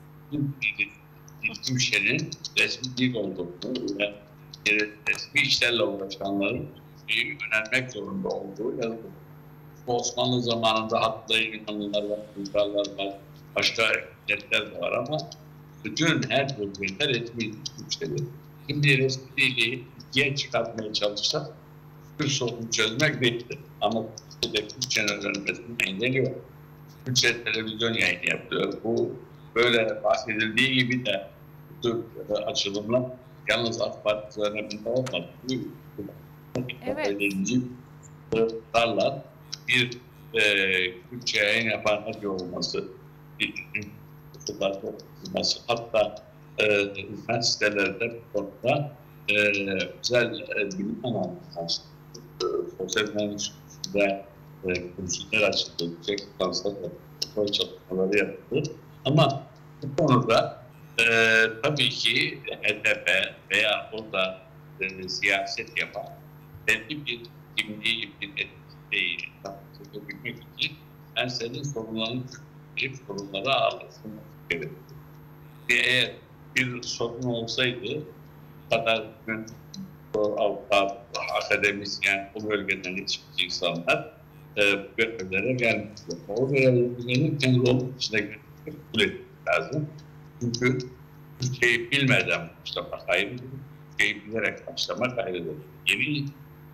evet. Türkçenin resmi dil olduğunu ve resmi işlerle uğraşanların önermek zorunda olduğu yazılır. Osmanlı zamanında hatta Yunanlılar var, Bulgarlar var, başka milletler de var ama bütün her bölgede resmi Türkçedir. Şimdi resmi dili ikiye çıkartmaya çalışsak Türk sorunu çözmek değildir. Ama Türkçe'de Türkçe'nin öğrenmesini engelliyor. Türkçe televizyon yayını yapıyor. Bu böyle bahsedildiği gibi de Türk açılımla yalnız AK Parti üzerinde olmadı. Evet. Darlar bir e, Türkçe yayın yapan radyo olması, bir olması, hatta e, internet sitelerde bu konuda e, özel e, bilim alanı sosyal mühendisliğinde e, kurslar açıldı, yüksek lisanslar yapıldı, çalışmaları yapıldı. Ama bu konuda e, tabii ki H D P veya orada e, siyaset yapan belli bir kimliği, bir etkiyi bilmek için ben senin sorunlarını bir sorunlara ağırlasın gerekir. Eğer bir sorun olsaydı bu kadar avukat, akademisyen, o bölgeden yetişmiş insanlar e, bu görevlere gelmişler. O görevlerin kendi rol içinde görevler lazım. Çünkü Türkçeyi bilmeden başlamak ayrıdır. Türkçeyi bilerek başlamak ayrıdır. Yeni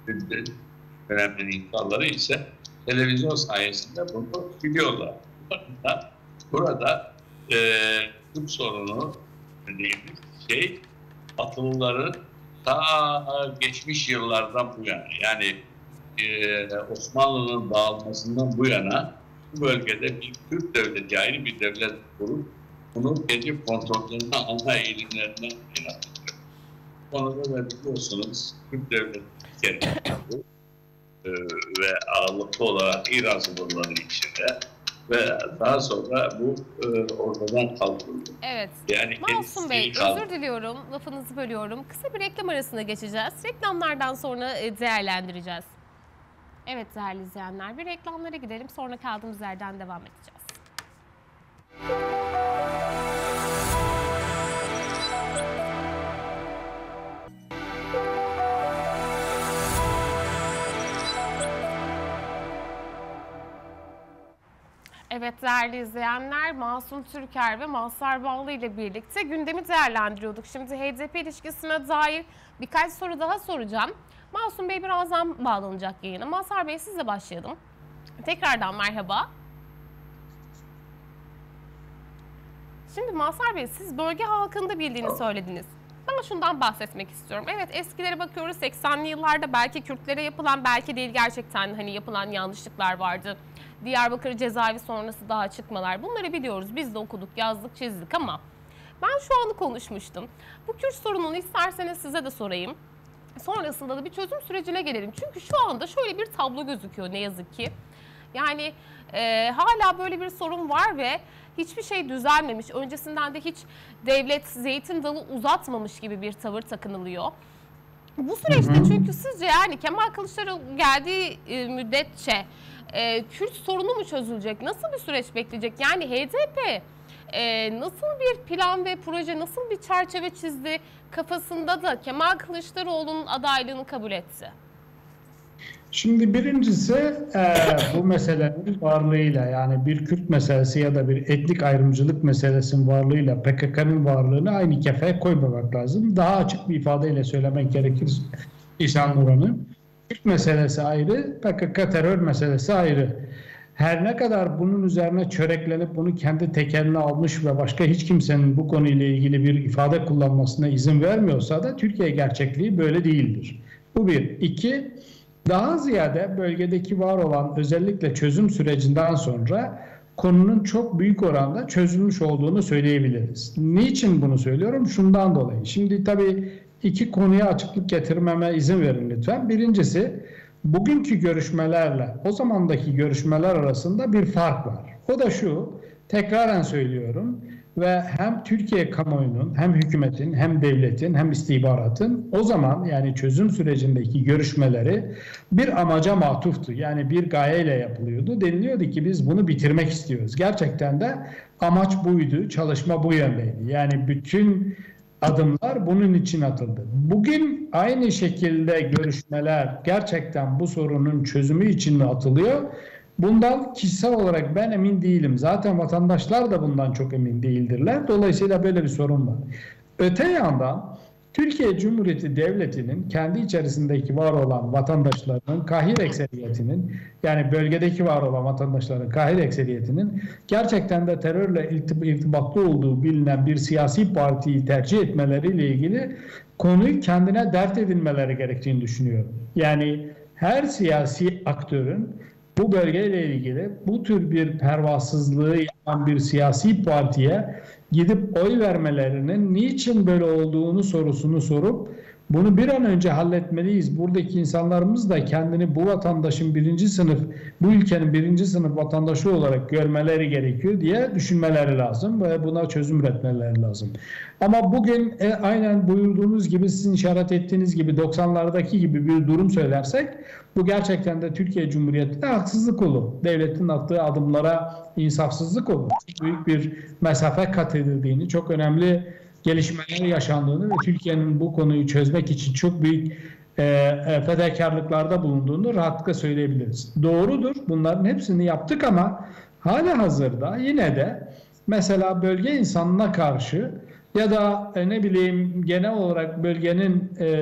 önemli insanları ise televizyon sayesinde bunu biliyorlar. Burada, burada e, Türk sorunu dediğimiz şey Batılıların ta geçmiş yıllardan bu yana, yani e, Osmanlı'nın dağılmasından bu yana bu bölgede bir Türk devleti, ayrı bir devlet kurup bunu kendi kontrollerine alma eğilimlerinden yöneltiyor. Bu konuda da biliyorsunuz Türk devleti gerekiyor. Ee, ve ağırlıklı olarak İran sınırları içinde ve daha sonra bu e, ortadan kaldırıldı. Evet. Yani Masum Bey, özür diliyorum, lafınızı bölüyorum. Kısa bir reklam arasına geçeceğiz. Reklamlardan sonra değerlendireceğiz. Evet değerli izleyenler, bir reklamlara gidelim, sonra kaldığımız yerden devam edeceğiz. Evet değerli izleyenler, Masum Türker ve Mazhar Bağlı ile birlikte gündemi değerlendiriyorduk. Şimdi H D P ilişkisine dair birkaç soru daha soracağım. Masum Bey birazdan bağlanacak yayına. Mazhar Bey sizle başlayalım. Tekrardan merhaba. Şimdi Mazhar Bey, siz bölge halkını da bildiğini söylediniz. Ama şundan bahsetmek istiyorum. Evet, eskilere bakıyoruz, seksenli yıllarda belki Kürtlere yapılan, belki değil gerçekten hani yapılan yanlışlıklar vardı. Diyarbakır cezaevi sonrası daha çıkmalar. Bunları biliyoruz. Biz de okuduk, yazdık, çizdik ama ben şu anı konuşmuştum. Bu Kürt sorununu isterseniz size de sorayım. Sonrasında da bir çözüm sürecine gelelim. Çünkü şu anda şöyle bir tablo gözüküyor ne yazık ki. Yani e, hala böyle bir sorun var ve hiçbir şey düzelmemiş. Öncesinden de hiç devlet zeytin dalı uzatmamış gibi bir tavır takınılıyor. Bu süreçte çünkü sizce yani Kemal Kılıçdaroğlu geldiği e, müddetçe e, Kürt sorunu mu çözülecek? Nasıl bir süreç bekleyecek? Yani H D P e, nasıl bir plan ve proje, nasıl bir çerçeve çizdi kafasında da Kemal Kılıçdaroğlu'nun adaylığını kabul etti? Şimdi birincisi e, bu meselenin varlığıyla, yani bir Kürt meselesi ya da bir etnik ayrımcılık meselesinin varlığıyla P K K'nın varlığını aynı kefeye koymamak lazım. Daha açık bir ifadeyle söylemek gerekir İhsan Nuran'ın. Kürt meselesi ayrı, P K K terör meselesi ayrı. Her ne kadar bunun üzerine çöreklenip bunu kendi tekeline almış ve başka hiç kimsenin bu konuyla ilgili bir ifade kullanmasına izin vermiyorsa da Türkiye gerçekliği böyle değildir. Bu bir. İki, daha ziyade bölgedeki var olan özellikle çözüm sürecinden sonra konunun çok büyük oranda çözülmüş olduğunu söyleyebiliriz. Niçin bunu söylüyorum? Şundan dolayı. Şimdi tabii iki konuya açıklık getirmeme izin verin lütfen. Birincisi, bugünkü görüşmelerle o zamandaki görüşmeler arasında bir fark var. O da şu, tekraren söylüyorum ve hem Türkiye kamuoyunun, hem hükümetin, hem devletin, hem istihbaratın o zaman yani çözüm sürecindeki görüşmeleri bir amaca matuftu. Yani bir gayeyle yapılıyordu. Deniliyordu ki biz bunu bitirmek istiyoruz. Gerçekten de amaç buydu, çalışma bu yöndeydi. Yani bütün adımlar bunun için atıldı. Bugün aynı şekilde görüşmeler gerçekten bu sorunun çözümü için mi atılıyor? Bundan kişisel olarak ben emin değilim. Zaten vatandaşlar da bundan çok emin değildirler. Dolayısıyla böyle bir sorun var. Öte yandan Türkiye Cumhuriyeti Devleti'nin kendi içerisindeki var olan vatandaşlarının kahir ekseriyetinin, yani bölgedeki var olan vatandaşların kahir ekseriyetinin gerçekten de terörle irtibatlı olduğu bilinen bir siyasi partiyi tercih etmeleriyle ilgili konuyu kendine dert edinmeleri gerektiğini düşünüyorum. Yani her siyasi aktörün bu bölgeyle ilgili bu tür bir pervasızlığı yapan bir siyasi partiye gidip oy vermelerinin niçin böyle olduğunu sorusunu sorup bunu bir an önce halletmeliyiz. Buradaki insanlarımız da kendini bu vatandaşın birinci sınıf, bu ülkenin birinci sınıf vatandaşı olarak görmeleri gerekiyor diye düşünmeleri lazım ve buna çözüm üretmeleri lazım. Ama bugün e, aynen buyurduğunuz gibi, sizin işaret ettiğiniz gibi doksanlardaki gibi bir durum söylersek bu gerçekten de Türkiye Cumhuriyeti'ne haksızlık olur. Devletin attığı adımlara insafsızlık olur. Büyük bir mesafe kat edildiğini, çok önemli gelişmeler yaşandığını ve Türkiye'nin bu konuyu çözmek için çok büyük e, e, fedakarlıklarda bulunduğunu rahatlıkla söyleyebiliriz. Doğrudur, bunların hepsini yaptık ama hala hazırda yine de mesela bölge insanına karşı ya da e, ne bileyim genel olarak bölgenin e,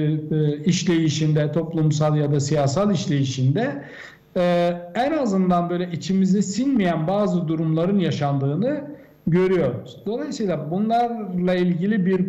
e, işleyişinde, toplumsal ya da siyasal işleyişinde e, en azından böyle içimize sinmeyen bazı durumların yaşandığını görüyoruz. Dolayısıyla bunlarla ilgili bir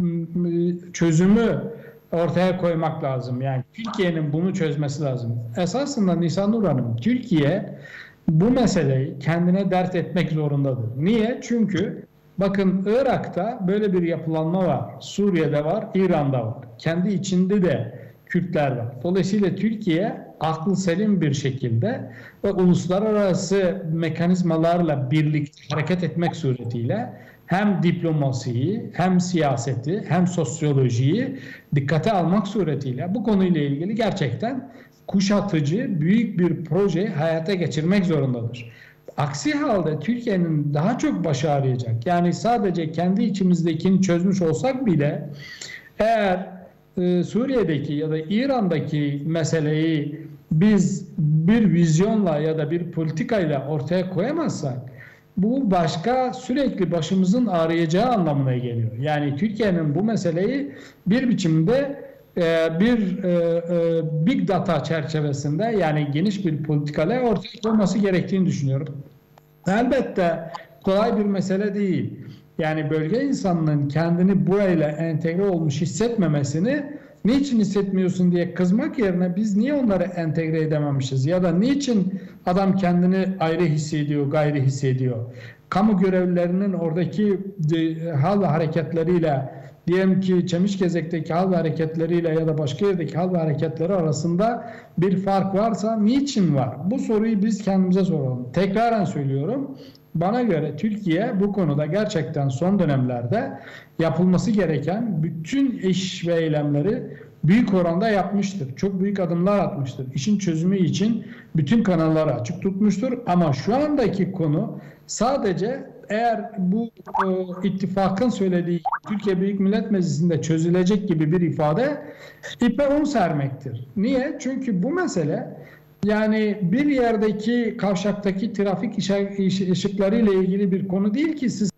çözümü ortaya koymak lazım. Yani Türkiye'nin bunu çözmesi lazım. Esasında Nisan Nur Hanım, Türkiye bu meseleyi kendine dert etmek zorundadır. Niye? Çünkü bakın Irak'ta böyle bir yapılanma var. Suriye'de var, İran'da var. Kendi içinde de Kürtler var. Dolayısıyla Türkiye aklı selim bir şekilde ve uluslararası mekanizmalarla birlikte hareket etmek suretiyle hem diplomasiyi, hem siyaseti, hem sosyolojiyi dikkate almak suretiyle bu konuyla ilgili gerçekten kuşatıcı büyük bir proje hayata geçirmek zorundadır. Aksi halde Türkiye'nin daha çok başı ağrıyacak. Yani sadece kendi içimizdekini çözmüş olsak bile eğer e, Suriye'deki ya da İran'daki meseleyi biz bir vizyonla ya da bir politikayla ortaya koyamazsak bu başka sürekli başımızın ağrıyacağı anlamına geliyor. Yani Türkiye'nin bu meseleyi bir biçimde e, bir e, e, big data çerçevesinde, yani geniş bir politikayla ortaya koyması gerektiğini düşünüyorum. Elbette kolay bir mesele değil. Yani bölge insanının kendini burayla entegre olmuş hissetmemesini, niçin hissetmiyorsun diye kızmak yerine biz niye onları entegre edememişiz ya da niçin adam kendini ayrı hissediyor, gayri hissediyor. Kamu görevlilerinin oradaki hal ve hareketleriyle, diyelim ki Çemişgezek'teki hal ve hareketleriyle ya da başka yerdeki hal ve hareketleri arasında bir fark varsa niçin var? Bu soruyu biz kendimize soralım. Tekraren söylüyorum. Bana göre Türkiye bu konuda gerçekten son dönemlerde yapılması gereken bütün iş ve eylemleri büyük oranda yapmıştır. Çok büyük adımlar atmıştır. İşin çözümü için bütün kanalları açık tutmuştur. Ama şu andaki konu sadece eğer bu e, ittifakın söylediği Türkiye Büyük Millet Meclisi'nde çözülecek gibi bir ifade ipe un sermektir. Niye? Çünkü bu mesele, yani bir yerdeki kavşaktaki trafik ışıkları ile ilgili bir konu değil ki siz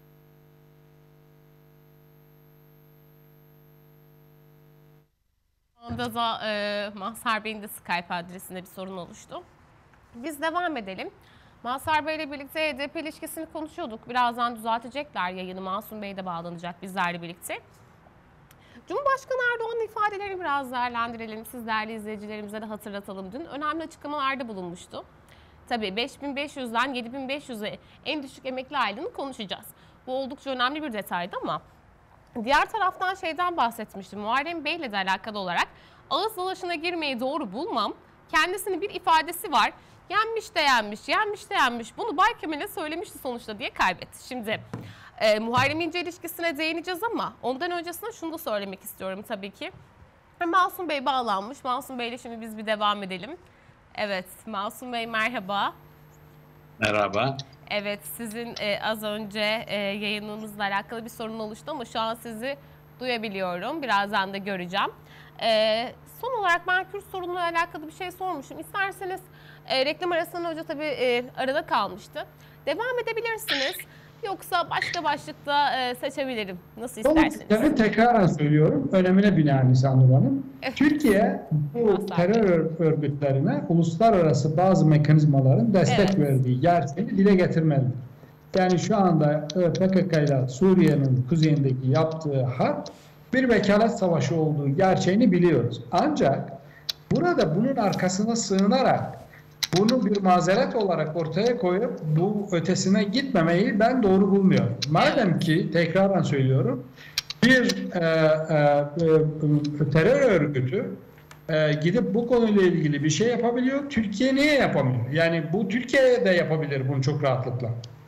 Onda da e, Mazhar Bey'in de Skype adresinde bir sorun oluştu. Biz devam edelim. Mazhar Bey ile birlikte H D P ilişkisini konuşuyorduk. Birazdan düzeltecekler yayını. Masum Bey de bağlanacak bizlerle birlikte. Cumhurbaşkanı Erdoğan'ın ifadelerini biraz değerlendirelim. Siz değerli izleyicilerimize de hatırlatalım. Dün önemli açıklamalarda bulunmuştu. Tabii beş bin beş yüzden yedi bin beş yüze en düşük emekli aylığını konuşacağız. Bu oldukça önemli bir detaydı ama diğer taraftan şeyden bahsetmiştim. Muharrem Bey ile de alakalı olarak ağız dalaşına girmeyi doğru bulmam. Kendisinin bir ifadesi var. Yenmiş de yenmiş, yenmiş de yenmiş. Bunu Bay Kemal'e söylemişti sonuçta diye kaybetti. Şimdi e, Muharrem İnce ilişkisine değineceğiz ama ondan öncesinde şunu da söylemek istiyorum tabii ki. Masum Bey bağlanmış. Masum Bey ile şimdi biz bir devam edelim. Evet, Masum Bey merhaba. Merhaba. Evet, sizin e, az önce e, yayınınızla alakalı bir sorun oluştu ama şu an sizi duyabiliyorum. Birazdan da göreceğim. E, son olarak ben Kürt sorunuyla alakalı bir şey sormuşum. İsterseniz e, reklam arasından önce tabii e, arada kalmıştı. Devam edebilirsiniz. Yoksa başka başlıkta e, seçebilirim. Nasıl isterseniz. Tabii tekraren söylüyorum. Önemine binaen Sanur Hanım. Evet. Türkiye bu terör örgütlerine uluslararası bazı mekanizmaların destek Evet. verdiği gerçeğini dile getirmelidir. Yani şu anda P K K ile Suriye'nin kuzeyindeki yaptığı harp bir vekalet savaşı olduğu gerçeğini biliyoruz. Ancak burada bunun arkasına sığınarak bunu bir mazeret olarak ortaya koyup bu ötesine gitmemeyi ben doğru bulmuyorum. Madem ki tekraren söylüyorum bir e, e, terör örgütü e, gidip bu konuyla ilgili bir şey yapabiliyor, Türkiye niye yapamıyor? Yani bu Türkiye de yapabilir bunu çok rahatlıkla.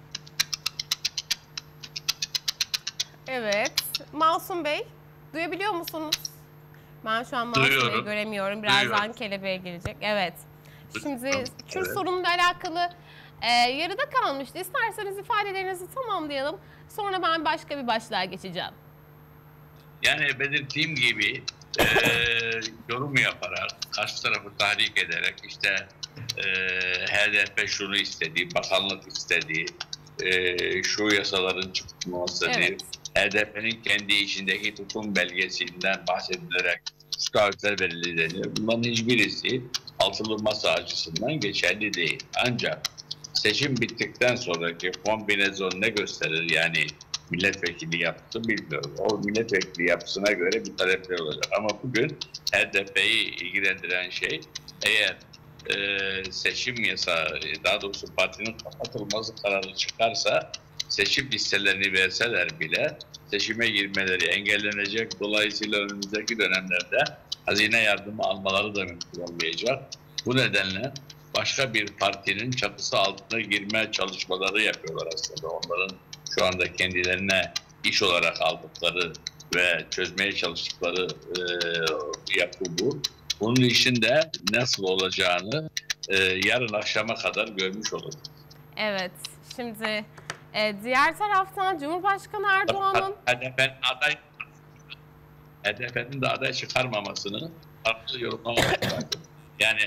Evet. Masum Bey, duyabiliyor musunuz? Ben şu an Masum Duyuyorum. Bey'i göremiyorum. Birazdan Duyuyorum. Kelebeğe gelecek. Evet. Şimdi Evet. Kürt sorunuyla alakalı e, yarıda kalmıştı. İsterseniz ifadelerinizi tamamlayalım. Sonra ben başka bir başlığa geçeceğim. Yani belirttiğim gibi e, yorum yaparak, karşı tarafı tahrik ederek işte e, H D P şunu istedi, bakanlık istedi, e, şu yasaların çıkması, Evet. H D P'nin kendi içindeki tutum belgesinden bahsedilerek şu taahhütler verildi deniyor. Bunların hiçbirisi altılı masa açısından geçerli değil. Ancak seçim bittikten sonraki kombinezon ne gösterir, yani milletvekili yapısı bilmiyorum. O milletvekili yapısına göre bir talepler olacak. Ama bugün H D P'yi ilgilendiren şey, eğer e, seçim yasağı, daha doğrusu partinin kapatılması kararı çıkarsa, seçim listelerini verseler bile seçime girmeleri engellenecek. Dolayısıyla önümüzdeki dönemlerde hazine yardımı almaları da mümkün olmayacak. Bu nedenle başka bir partinin çatısı altına girme çalışmaları yapıyorlar aslında. Onların şu anda kendilerine iş olarak aldıkları ve çözmeye çalıştıkları e, yapı bu. Bunun işinde nasıl olacağını e, yarın akşama kadar görmüş oluruz. Evet. Şimdi e, diğer taraftan Cumhurbaşkanı Erdoğan'ın... H D P'nin aday, H D P'nin de aday çıkarmamasını farklı yorumlamak lazım. Yani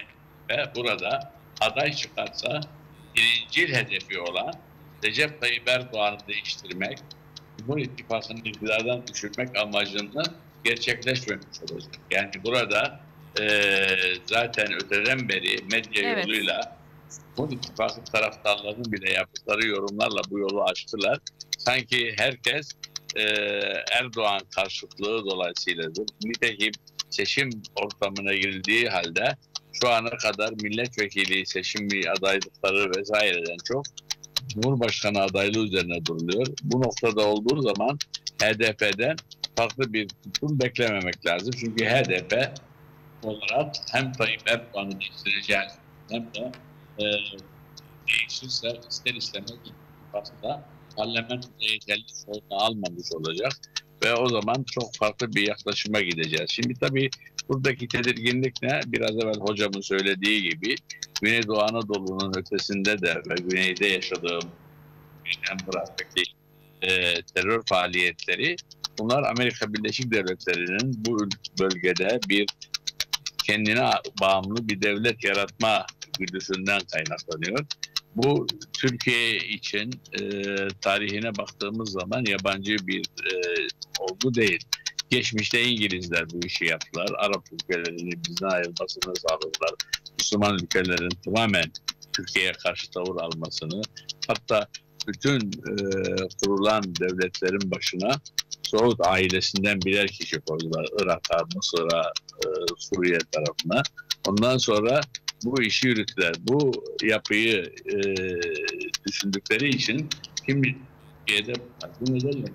P burada aday çıkarsa birincil hedefi olan Recep Tayyip Erdoğan'ı değiştirmek, Cumhur İttifakı'nı iktidardan düşürmek amacını gerçekleşmemiş olacak. Yani burada e, zaten öteden beri medya Evet. yoluyla Cumhur İttifakı taraftarlarının bile yaptıkları yorumlarla bu yolu açtılar. Sanki herkes e, Erdoğan karşıtlığı dolayısıyladır. Nitekim seçim ortamına girildiği halde şu ana kadar milletvekili seçimi adaylıkları vesaireden çok Cumhurbaşkanı adaylığı üzerine duruluyor. Bu noktada olduğu zaman H D P'den farklı bir tutum beklememek lazım. Çünkü H D P olarak hem Tayyip Erdoğan'ı değiştireceğiz hem de e, değişirse ister istemez aslında parlamentoda yeterli çoğunluğu almamış olacak ve o zaman çok farklı bir yaklaşıma gideceğiz. Şimdi tabii buradaki tedirginlik ne? Biraz evvel hocamın söylediği gibi Güneydoğu Anadolu'nun ötesinde de ve güneyde yaşadığım Emrah'taki e, terör faaliyetleri, bunlar Amerika Birleşik Devletleri'nin bu bölgede bir kendine bağımlı bir devlet yaratma güdüsünden kaynaklanıyor. Bu Türkiye için e, tarihine baktığımız zaman yabancı bir e, olgu değil. Geçmişte İngilizler bu işi yaptılar. Arap ülkelerini bizden ayrılmasını sağladılar. Müslüman ülkelerin tamamen Türkiye'ye karşı tavır almasını, hatta bütün e, kurulan devletlerin başına Suud ailesinden birer kişi koydular. Irak'a, Mısır'a, e, Suriye tarafına. Ondan sonra bu işi yürüttüler. Bu yapıyı e, düşündükleri için şimdi Türkiye'de bu nedenle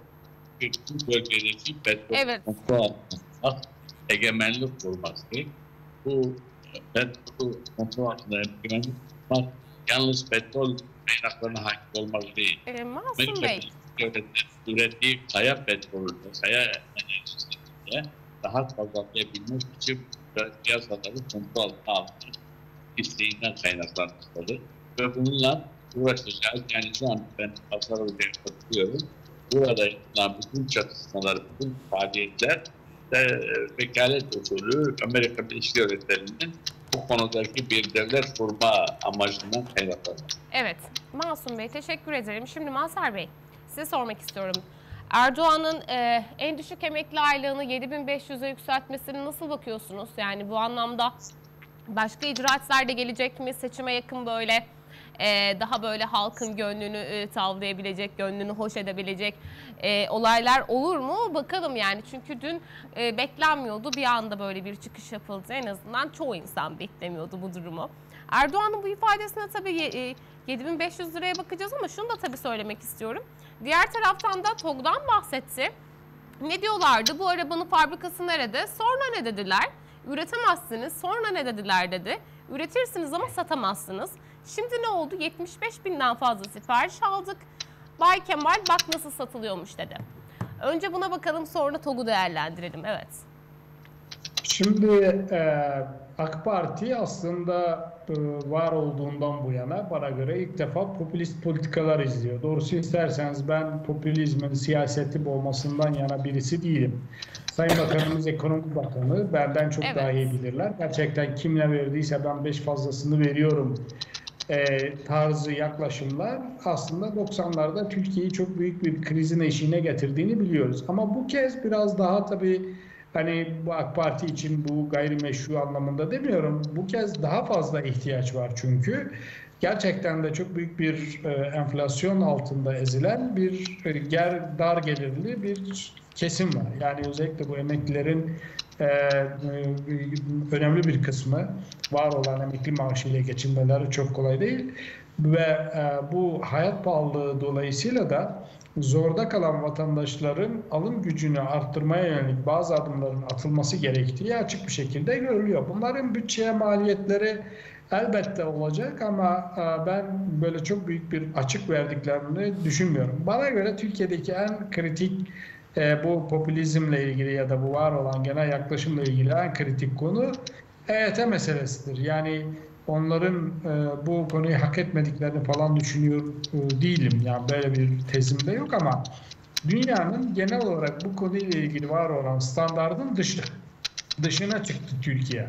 bu bölgedeki petrol Evet. kontrol altında egemenlik kurması. Bu petrol kontrol altında egemenlik kurmak yalnız petrol kaynaklarına hakim olmak değil. E, Masum Amerika Bey. Birleşik Devletleri ürettiği kaya petrolünde, kaya enerjisinde daha fazla yapabilmek için piyasaları kontrol altına almak isteğinden kaynaklanmışları ve bununla uğraşacağız. Yani şu an ben Hasan Hoca'ya katılıyorum. Burada yapılan bütün çatışmalar, bütün faaliyetler de vekalet usulü Amerika Birleşik Devletleri'nin bu konudaki bir devlet kurma amacından kaynaklanıyor. Evet, Masum Bey teşekkür ederim. Şimdi Mazhar Bey, size sormak istiyorum. Erdoğan'ın e, en düşük emekli aylığını yedi bin beş yüze yükseltmesine nasıl bakıyorsunuz? Yani bu anlamda başka icraatler de gelecek mi? Seçime yakın böyle e, daha böyle halkın gönlünü e, tavlayabilecek, gönlünü hoş edebilecek e, olaylar olur mu? Bakalım yani. Çünkü dün e, beklenmiyordu. Bir anda böyle bir çıkış yapıldı. En azından çoğu insan beklemiyordu bu durumu. Erdoğan'ın bu ifadesine tabii yedi bin beş yüz liraya bakacağız ama şunu da tabii söylemek istiyorum. Diğer taraftan da TOG'dan bahsetti. Ne diyorlardı? Bu arabanın fabrikası nerede? Sonra ne dediler? Üretemezsiniz. Sonra ne dediler dedi. Üretirsiniz ama satamazsınız. Şimdi ne oldu? yetmiş beş binden fazla sipariş aldık. Bay Kemal bak nasıl satılıyormuş dedi. Önce buna bakalım, sonra TOG'u değerlendirelim. Evet. Şimdi e, AK Parti aslında e, var olduğundan bu yana bana göre ilk defa popülist politikalar izliyor. Doğrusu isterseniz ben popülizmin siyaseti olmasından yana birisi değilim. Sayın Bakanımız Ekonomi Bakanı benden çok Evet. daha iyi bilirler. Gerçekten kimle verdiyse ben beş fazlasını veriyorum e, tarzı yaklaşımlar aslında doksanlarda Türkiye'yi çok büyük bir krizin eşiğine getirdiğini biliyoruz. Ama bu kez biraz daha tabii hani bu AK Parti için bu gayrimeşru anlamında demiyorum. Bu kez daha fazla ihtiyaç var çünkü. Gerçekten de çok büyük bir e, enflasyon altında ezilen bir e, ger, dar gelirli bir kesim var. Yani özellikle bu emeklilerin e, e, önemli bir kısmı var olan emekli maaşıyla geçinmeleri çok kolay değil. Ve e, bu hayat pahalılığı dolayısıyla da zorda kalan vatandaşların alım gücünü arttırmaya yönelik bazı adımların atılması gerektiği açık bir şekilde görülüyor. Bunların bütçeye maliyetleri elbette olacak ama ben böyle çok büyük bir açık verdiklerini düşünmüyorum. Bana göre Türkiye'deki en kritik bu popülizmle ilgili ya da bu var olan genel yaklaşımla ilgili en kritik konu E Y T meselesidir. Yani onların e, bu konuyu hak etmediklerini falan düşünüyor e, değilim. Yani böyle bir tezim de yok ama dünyanın genel olarak bu konuyla ilgili var olan standardın dışı, dışına çıktı Türkiye.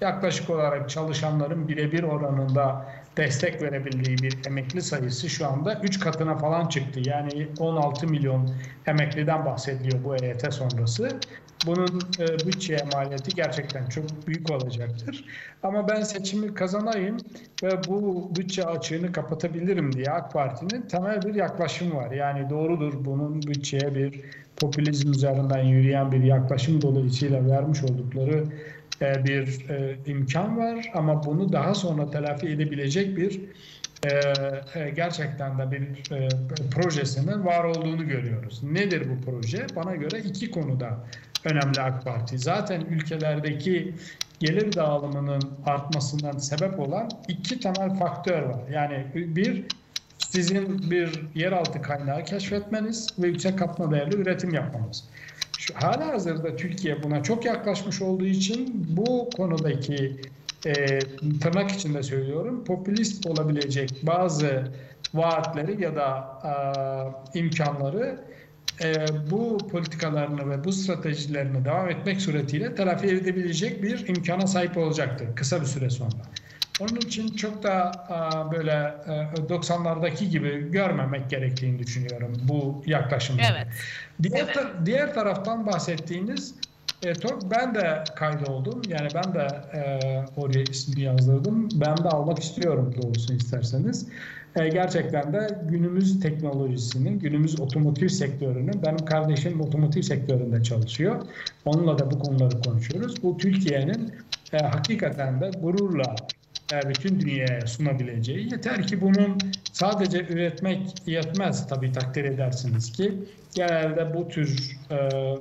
yaklaşık olarak çalışanların birebir oranında destek verebildiği bir emekli sayısı şu anda üç katına falan çıktı. Yani on altı milyon emekliden bahsediliyor bu E Y T sonrası. Bunun e, bütçeye maliyeti gerçekten çok büyük olacaktır. Ama ben seçimi kazanayım ve bu bütçe açığını kapatabilirim diye AK Parti'nin temel bir yaklaşımı var. Yani doğrudur, bunun bütçeye bir popülizm üzerinden yürüyen bir yaklaşım dolayısıyla vermiş oldukları e, bir e, imkan var. Ama bunu daha sonra telafi edebilecek bir e, gerçekten de bir e, projesinin var olduğunu görüyoruz. Nedir bu proje? Bana göre iki konuda önemli AK Parti. Zaten ülkelerdeki gelir dağılımının artmasından sebep olan iki temel faktör var. Yani bir, sizin bir yeraltı kaynağı keşfetmeniz ve yüksek katma değerli üretim yapmanız. Şu halihazırda Türkiye buna çok yaklaşmış olduğu için bu konudaki e, tırnak içinde söylüyorum, popülist olabilecek bazı vaatleri ya da e, imkanları e, bu politikalarını ve bu stratejilerini devam etmek suretiyle telafi edebilecek bir imkana sahip olacaktır kısa bir süre sonra. Onun için çok da a, böyle e, doksanlardaki gibi görmemek gerektiğini düşünüyorum bu yaklaşımda. Evet. Diğer, ta, diğer taraftan bahsettiğiniz e, ben de kaydoldum. Yani ben de e, oraya ismi yazdırdım. Ben de almak istiyorum doğrusunu isterseniz. E, gerçekten de günümüz teknolojisinin, günümüz otomotiv sektörünün, benim kardeşim otomotiv sektöründe çalışıyor. Onunla da bu konuları konuşuyoruz. Bu Türkiye'nin e, hakikaten de gururla e, bütün dünyaya sunabileceği. Yeter ki bunun sadece üretmek yetmez, tabii takdir edersiniz ki genelde bu tür e,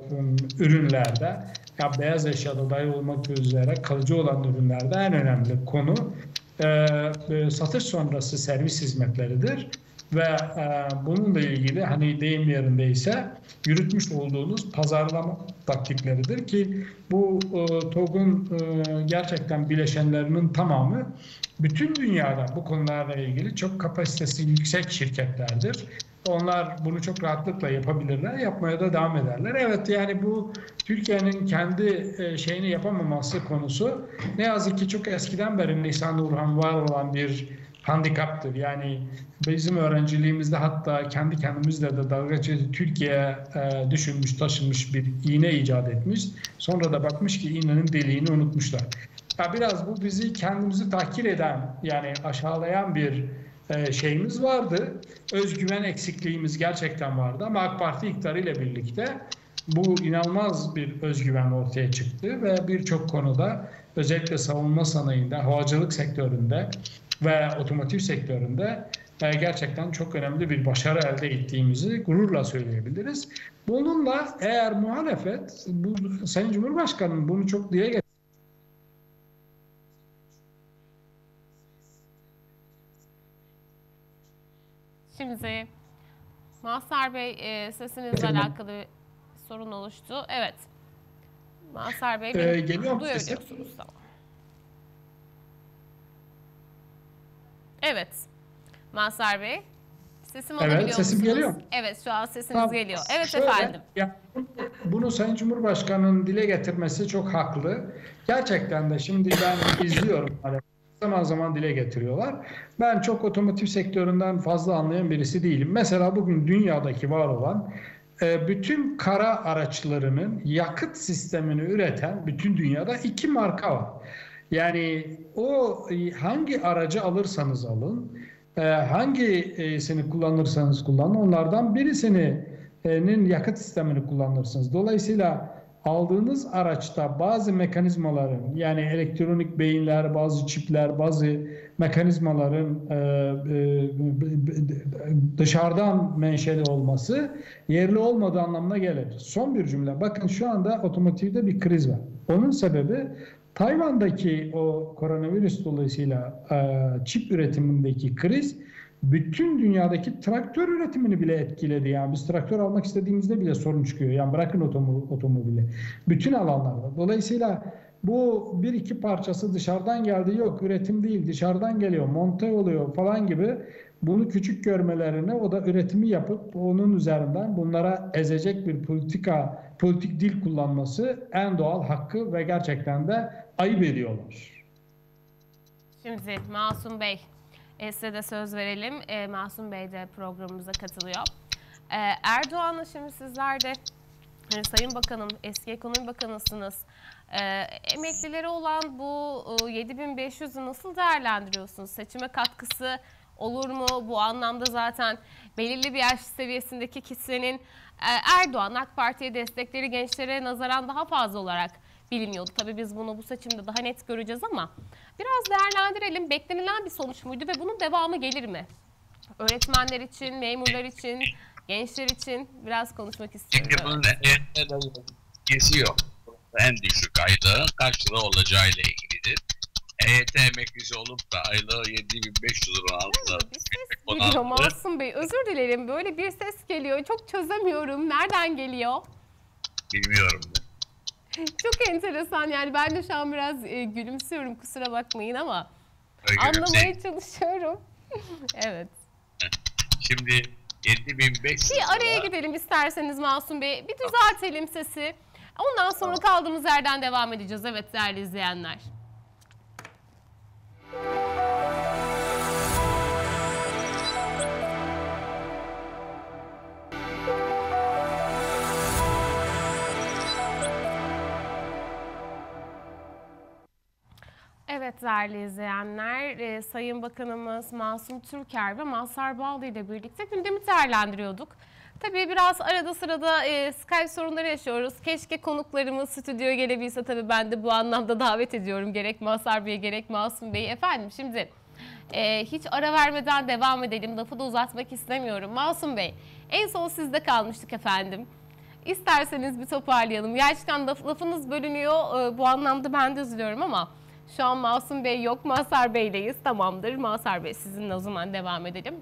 ürünlerde, ya beyaz eşyada dahil olmak üzere kalıcı olan ürünlerde en önemli konu e, e, satış sonrası servis hizmetleridir. Ve e, bununla ilgili hani deyim yerindeyse yürütmüş olduğunuz pazarlama taktikleridir ki bu e, TOG'un e, gerçekten bileşenlerinin tamamı bütün dünyada bu konularla ilgili çok kapasitesi yüksek şirketlerdir. Onlar bunu çok rahatlıkla yapabilirler, yapmaya da devam ederler. Evet, yani bu Türkiye'nin kendi şeyini yapamaması konusu ne yazık ki çok eskiden beri Nisan Urhan var olan bir handikaptır. Yani bizim öğrenciliğimizde hatta kendi kendimizle de dalga geçip Türkiye e, düşünmüş, taşınmış bir iğne icat etmiş. Sonra da bakmış ki iğnenin deliğini unutmuşlar. Ya biraz bu bizi kendimizi tahkir eden, yani aşağılayan bir e, şeyimiz vardı. Özgüven eksikliğimiz gerçekten vardı ama AK Parti iktidarıyla birlikte bu inanılmaz bir özgüven ortaya çıktı ve birçok konuda özellikle savunma sanayinde, havacılık sektöründe ve otomotiv sektöründe gerçekten çok önemli bir başarı elde ettiğimizi gururla söyleyebiliriz. Bununla eğer muhalefet, bu Sayın Cumhurbaşkanı'nın bunu çok dile getirdi. Şimdi Mazhar Bey, sesinizle alakalı bir sorun oluştu. Evet. Mazhar Bey, beni ee, duyabiliyorsunuz. Tamam. Evet. Mazhar Bey, sesim alabiliyor evet, sesim musunuz? Geliyor. Evet, şu an sesiniz tamam. geliyor. Evet Şöyle, efendim. Ya, bunu Sayın Cumhurbaşkanı'nın dile getirmesi çok haklı. Gerçekten de şimdi ben izliyorum. Zaman zaman dile getiriyorlar. Ben çok otomotiv sektöründen fazla anlayan birisi değilim. Mesela bugün dünyadaki var olan bütün kara araçlarının yakıt sistemini üreten bütün dünyada iki marka var. Yani o hangi aracı alırsanız alın, hangisini kullanırsanız kullanın, onlardan birisinin yakıt sistemini kullanırsınız. Dolayısıyla aldığınız araçta bazı mekanizmaların, yani elektronik beyinler, bazı çipler, bazı mekanizmaların dışarıdan menşeli olması yerli olmadığı anlamına gelir. Son bir cümle. Bakın şu anda otomotivde bir kriz var. Onun sebebi Tayvan'daki o koronavirüs dolayısıyla çip üretimindeki kriz bütün dünyadaki traktör üretimini bile etkiledi. Yani biz traktör almak istediğimizde bile sorun çıkıyor. Yani bırakın otomobili. Bütün alanlarda. Dolayısıyla bu bir iki parçası dışarıdan geldi, yok üretim değil, dışarıdan geliyor, monte oluyor falan gibi bunu küçük görmelerini, o da üretimi yapıp onun üzerinden bunlara ezecek bir politika, politik dil kullanması en doğal hakkı ve gerçekten de ayıp ediyorlar. Şimdi Masum Bey, e, size de söz verelim. E, Masum Bey de programımıza katılıyor. E, Erdoğan'la şimdi sizler de e, Sayın Bakanım, eski Ekonomi Bakanısınız. E, emeklilere olan bu e, yedi bin beş yüzü nasıl değerlendiriyorsunuz? Seçime katkısı olur mu? Bu anlamda zaten belirli bir yaş seviyesindeki kitlenin e, Erdoğan, AK Parti'ye destekleri gençlere nazaran daha fazla olarak biliniyordu. Tabii biz bunu bu seçimde daha net göreceğiz ama biraz değerlendirelim. Beklenilen bir sonuç muydu ve bunun devamı gelir mi? Öğretmenler için, memurlar için, gençler için biraz konuşmak istiyorum. Çünkü bunun ilgisi yok. En düşük aylığın kaç lira olacağıyla ilgilidir. E Y T emeklisi olup da aylığı yedi bin beş yüz lira altında. Bir ses geliyor Masum Bey. Özür dilerim. Böyle bir ses geliyor. Çok çözemiyorum. Nereden geliyor? Bilmiyorum. Çok enteresan. Yani ben de şu an biraz e, gülümsüyorum. Kusura bakmayın ama Öyle anlamaya gülümseyin. çalışıyorum. Evet. Şimdi yedi bin beş yüz Bir araya lira. gidelim isterseniz Masum Bey. Bir düzeltelim sesi. Ondan sonra kaldığımız yerden devam edeceğiz. Evet değerli izleyenler. Evet değerli izleyenler, e, Sayın Bakanımız Masum Türker ve Mazhar Baldı ile birlikte gündemi değerlendiriyorduk. Tabii biraz arada sırada e, Skype sorunları yaşıyoruz. Keşke konuklarımız stüdyoya gelebilse, tabii ben de bu anlamda davet ediyorum. Gerek Mazhar Bey gerek Masum Bey. Efendim şimdi e, hiç ara vermeden devam edelim. Lafı da uzatmak istemiyorum. Masum Bey, en son sizde kalmıştık efendim. İsterseniz bir toparlayalım. Gerçekten laf, lafınız bölünüyor. E, bu anlamda ben de üzülüyorum ama şu an Masum Bey yok, Mazhar Bey'leyiz. Tamamdır. Mazhar Bey sizinle o zaman devam edelim.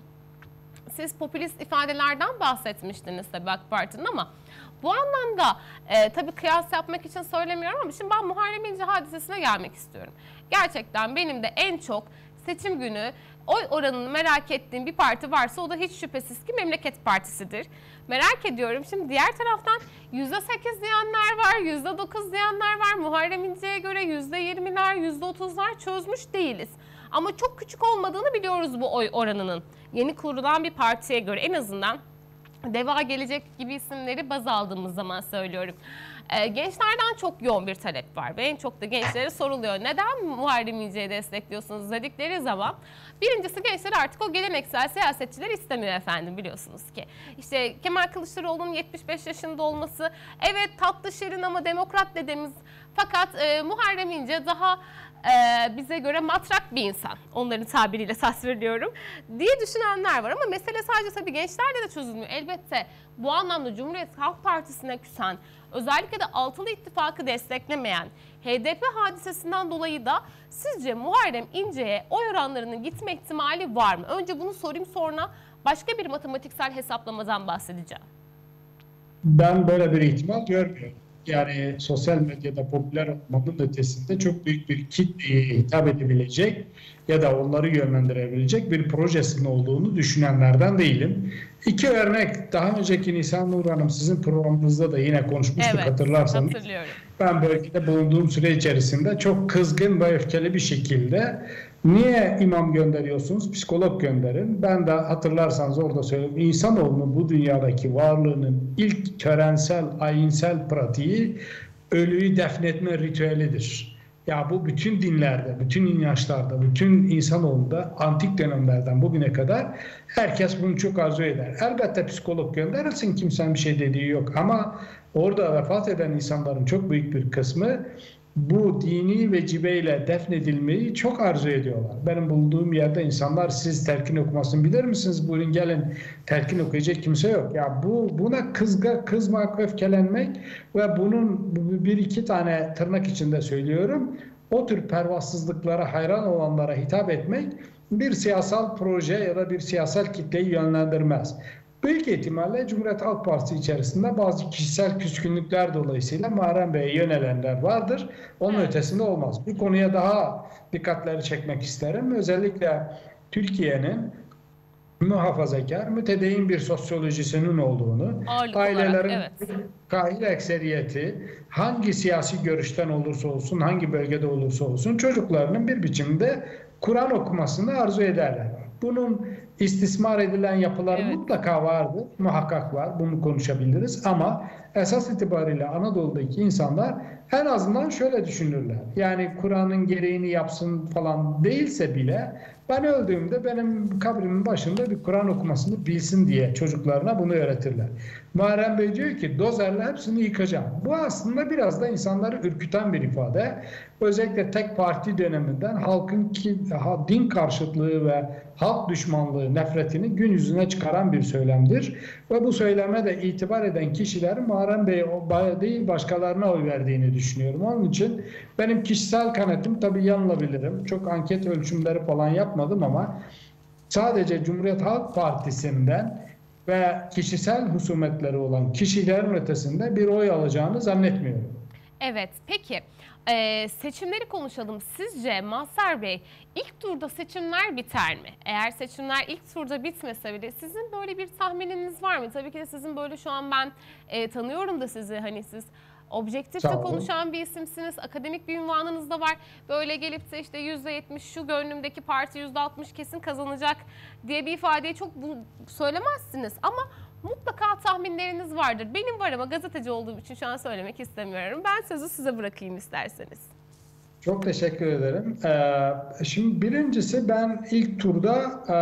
Siz popülist ifadelerden bahsetmiştiniz tabii AK Parti'nin ama bu anlamda e, tabii kıyas yapmak için söylemiyorum ama şimdi ben Muharrem İnce hadisesine gelmek istiyorum. Gerçekten benim de en çok seçim günü oy oranını merak ettiğim bir parti varsa o da hiç şüphesiz ki Memleket Partisi'dir. Merak ediyorum. Şimdi diğer taraftan yüzde sekiz diyenler var, yüzde dokuz diyenler var. Muharrem İnce'ye göre yüzde yirmiler, yüzde otuzlar çözmüş değiliz. Ama çok küçük olmadığını biliyoruz bu oy oranının. Yeni kurulan bir partiye göre en azından Deva Gelecek gibi isimleri baz aldığımız zaman söylüyorum. Ee, gençlerden çok yoğun bir talep var ve en çok da gençlere soruluyor. Neden Muharrem İnce'yi destekliyorsunuz dedikleri zaman birincisi gençler artık o geleneksel siyasetçiler istemiyor efendim, biliyorsunuz ki. İşte Kemal Kılıçdaroğlu'nun yetmiş beş yaşında olması, evet tatlı şirin ama demokrat dediğimiz, fakat e, Muharrem İnce daha e, bize göre matrak bir insan. Onların tabiriyle tasvirliyorum diye düşünenler var ama mesele sadece tabii gençlerle de çözülmüyor. Elbette bu anlamda Cumhuriyet Halk Partisi'ne küsen, özellikle de Altılı İttifakı desteklemeyen H D P hadisesinden dolayı da sizce Muharrem İnce'ye oy oranlarının gitme ihtimali var mı? Önce bunu sorayım, sonra başka bir matematiksel hesaplamadan bahsedeceğim. Ben böyle bir ihtimal görmüyorum. Yani sosyal medyada popüler olmanın ötesinde çok büyük bir kitleye hitap edebilecek ya da onları yönlendirebilecek bir projesinin olduğunu düşünenlerden değilim. İki örnek, daha önceki Nisan Nur Hanım sizin programınızda da yine konuşmuştuk, Evet, hatırlarsanız. hatırlıyorum. Ben bölgede bulunduğum süre içerisinde çok kızgın ve öfkeli bir şekilde niye imam gönderiyorsunuz, psikolog gönderin. Ben de hatırlarsanız orada söyledim. İnsanoğlunun bu dünyadaki varlığının ilk törensel, ayinsel pratiği ölüyü defnetme ritüelidir. Ya bu bütün dinlerde, bütün inançlarda, bütün insanoğlunda antik dönemlerden bugüne kadar herkes bunu çok arzu eder. Elbette psikolog gönderilsin, kimsenin bir şey dediği yok ama orada vefat eden insanların çok büyük bir kısmı bu dini vecibeyle defnedilmeyi çok arzu ediyorlar. Benim bulunduğum yerde insanlar, siz telkin okumasını bilir misiniz? Buyurun gelin, telkin okuyacak kimse yok. Ya bu buna kızga, kızmak, öfkelenmek ve bunun bir iki tane tırnak içinde söylüyorum, o tür pervasızlıklara hayran olanlara hitap etmek bir siyasal proje ya da bir siyasal kitleyi yönlendirmez. Büyük ihtimalle Cumhuriyet Halk Partisi içerisinde bazı kişisel küskünlükler dolayısıyla Muharrem Bey'e yönelenler vardır. Onun evet. ötesinde olmaz. Bir konuya daha dikkatleri çekmek isterim. Özellikle Türkiye'nin muhafazakar, mütedeyyin bir sosyolojisinin olduğunu, Ağırlık ailelerin olarak, evet. kahir ekseriyeti hangi siyasi görüşten olursa olsun, hangi bölgede olursa olsun çocuklarının bir biçimde Kur'an okumasını arzu ederler. Bunun istismar edilen yapılar Evet. mutlaka vardır, muhakkak var, bunu konuşabiliriz ama esas itibariyle Anadolu'daki insanlar en azından şöyle düşünürler. Yani Kur'an'ın gereğini yapsın falan değilse bile ben öldüğümde benim kabrimin başında bir Kur'an okumasını bilsin diye çocuklarına bunu öğretirler. Muharrem Bey diyor ki dozerle hepsini yıkacağım. Bu aslında biraz da insanları ürküten bir ifade. Özellikle tek parti döneminden halkın ki, din karşıtlığı ve halk düşmanlığı, nefretini gün yüzüne çıkaran bir söylemdir. Ve bu söyleme de itibar eden kişilerin Muharrem Bey değil başkalarına oy verdiğini düşünüyorum. Onun için benim kişisel kanaatim, tabii yanılabilirim. Çok anket ölçümleri falan yapmadım ama sadece Cumhuriyet Halk Partisi'nden ve kişisel husumetleri olan kişilerin ötesinde bir oy alacağını zannetmiyorum. Evet, peki ee, seçimleri konuşalım. Sizce Mazhar Bey ilk turda seçimler biter mi? Eğer seçimler ilk turda bitmese bile sizin böyle bir tahmininiz var mı? Tabii ki de sizin böyle şu an ben e, tanıyorum da sizi, hani siz objektif de konuşan bir isimsiniz, akademik bir ünvanınız da var. Böyle gelip de işte yüzde yetmiş şu gönlümdeki parti yüzde altmış kesin kazanacak diye bir ifadeyi çok bu, söylemezsiniz ama mutlaka tahminleriniz vardır. Benim var ama gazeteci olduğum için şu an söylemek istemiyorum. Ben sözü size bırakayım isterseniz. Çok teşekkür ederim. Ee, şimdi birincisi ben ilk turda e,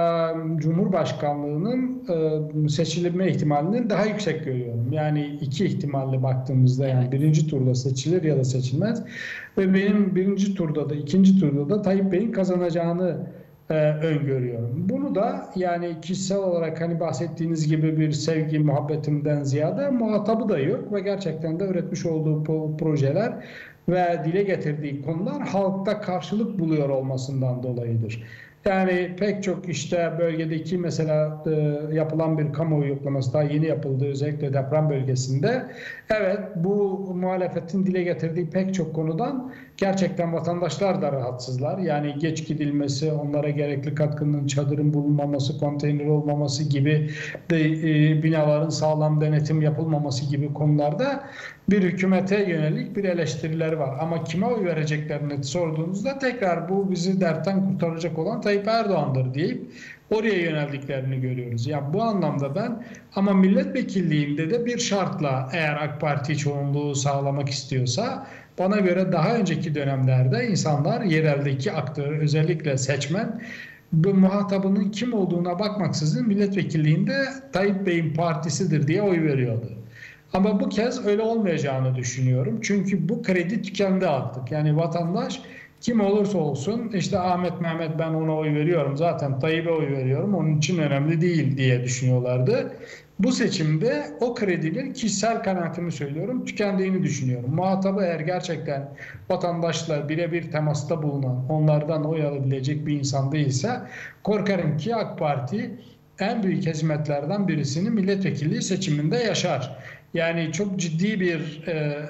Cumhurbaşkanlığının e, seçilme ihtimalinin daha yüksek görüyorum. Yani iki ihtimalle baktığımızda yani evet. Birinci turda seçilir ya da seçilmez. Ve benim birinci turda da ikinci turda da Tayyip Bey'in kazanacağını e, öngörüyorum. Bunu da yani kişisel olarak hani bahsettiğiniz gibi bir sevgi muhabbetimden ziyade muhatabı da yok ve gerçekten de üretmiş olduğu projeler ve dile getirdiği konular halkta karşılık buluyor olmasından dolayıdır. Yani pek çok işte bölgedeki mesela e, yapılan bir kamuoyu yoklaması daha yeni yapıldı özellikle deprem bölgesinde. Evet bu muhalefetin dile getirdiği pek çok konudan gerçekten vatandaşlar da rahatsızlar. Yani geç gidilmesi, onlara gerekli katkının çadırın bulunmaması, konteyner olmaması gibi de, e, binaların sağlam denetim yapılmaması gibi konularda bir hükümete yönelik bir eleştirileri var. Ama kime oy vereceklerini sorduğunuzda tekrar bu bizi dertten kurtaracak olan Tayyip Erdoğan'dır deyip oraya yöneldiklerini görüyoruz. Yani bu anlamda ben ama milletvekilliğinde de bir şartla eğer AK Parti çoğunluğu sağlamak istiyorsa bana göre daha önceki dönemlerde insanlar yereldeki aktör özellikle seçmen bu muhatabının kim olduğuna bakmaksızın milletvekilliğinde Tayyip Bey'in partisidir diye oy veriyordu. Ama bu kez öyle olmayacağını düşünüyorum. Çünkü bu kredi tükendi artık. Yani vatandaş kim olursa olsun işte Ahmet Mehmet ben ona oy veriyorum zaten Tayyip'e oy veriyorum onun için önemli değil diye düşünüyorlardı. Bu seçimde o kredinin kişisel kanaatimi söylüyorum tükendiğini düşünüyorum. Muhatabı eğer gerçekten vatandaşla birebir temasta bulunan onlardan oy alabilecek bir insan değilse korkarım ki AK Parti en büyük hizmetlerden birisini milletvekilliği seçiminde yaşar. Yani çok ciddi bir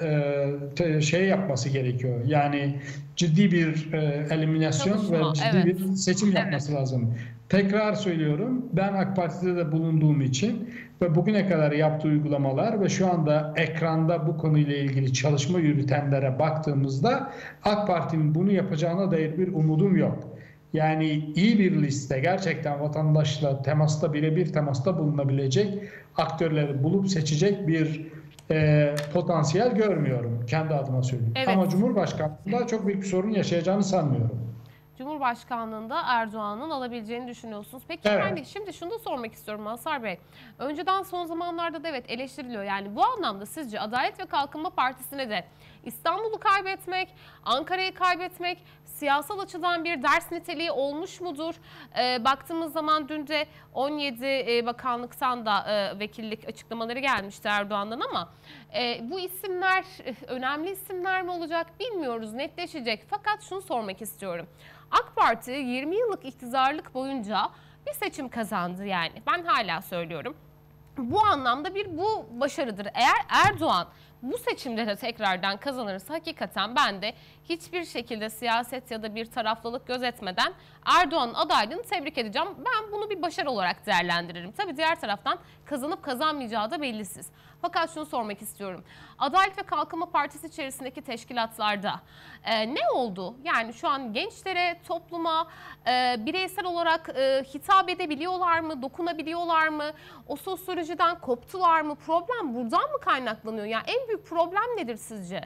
e, e, şey yapması gerekiyor. Yani ciddi bir e, eliminasyon Çalışma, ve ciddi evet. bir seçim yapması evet. lazım. Tekrar söylüyorum ben AK Parti'de de bulunduğum için ve bugüne kadar yaptığı uygulamalar ve şu anda ekranda bu konuyla ilgili çalışma yürütenlere baktığımızda AK Parti'nin bunu yapacağına dair bir umudum yok. Yani iyi bir liste gerçekten vatandaşla temasta birebir temasta bulunabilecek aktörleri bulup seçecek bir e, potansiyel görmüyorum. Kendi adıma söyleyeyim. Evet. Ama Cumhurbaşkanlığında çok büyük bir sorun yaşayacağını sanmıyorum. Cumhurbaşkanlığında Erdoğan'ın alabileceğini düşünüyorsunuz. Peki evet. ben de şimdi şunu da sormak istiyorum Mazhar Bey. Önceden son zamanlarda da evet eleştiriliyor. Yani bu anlamda sizce Adalet ve Kalkınma Partisi'ne de İstanbul'u kaybetmek, Ankara'yı kaybetmek siyasal açıdan bir ders niteliği olmuş mudur? E, baktığımız zaman dün de on yedi e, bakanlıktan da e, vekillik açıklamaları gelmişti Erdoğan'dan ama e, bu isimler e, önemli isimler mi olacak bilmiyoruz, netleşecek. Fakat şunu sormak istiyorum. AK Parti yirmi yıllık iktidarlık boyunca bir seçim kazandı yani. Ben hala söylüyorum. Bu anlamda bir bu başarıdır. Eğer Erdoğan bu seçimde de tekrardan kazanırsa hakikaten ben de hiçbir şekilde siyaset ya da bir taraflılık gözetmeden Erdoğan'ın adaylığını tebrik edeceğim. Ben bunu bir başarı olarak değerlendiririm. Tabii diğer taraftan kazanıp kazanmayacağı da bellisiz. Fakat şunu sormak istiyorum. Adalet ve Kalkınma Partisi içerisindeki teşkilatlarda e, ne oldu? Yani şu an gençlere, topluma e, bireysel olarak e, hitap edebiliyorlar mı? Dokunabiliyorlar mı? O sosyolojiden koptular mı? Problem buradan mı kaynaklanıyor? Yani en büyük problem nedir sizce?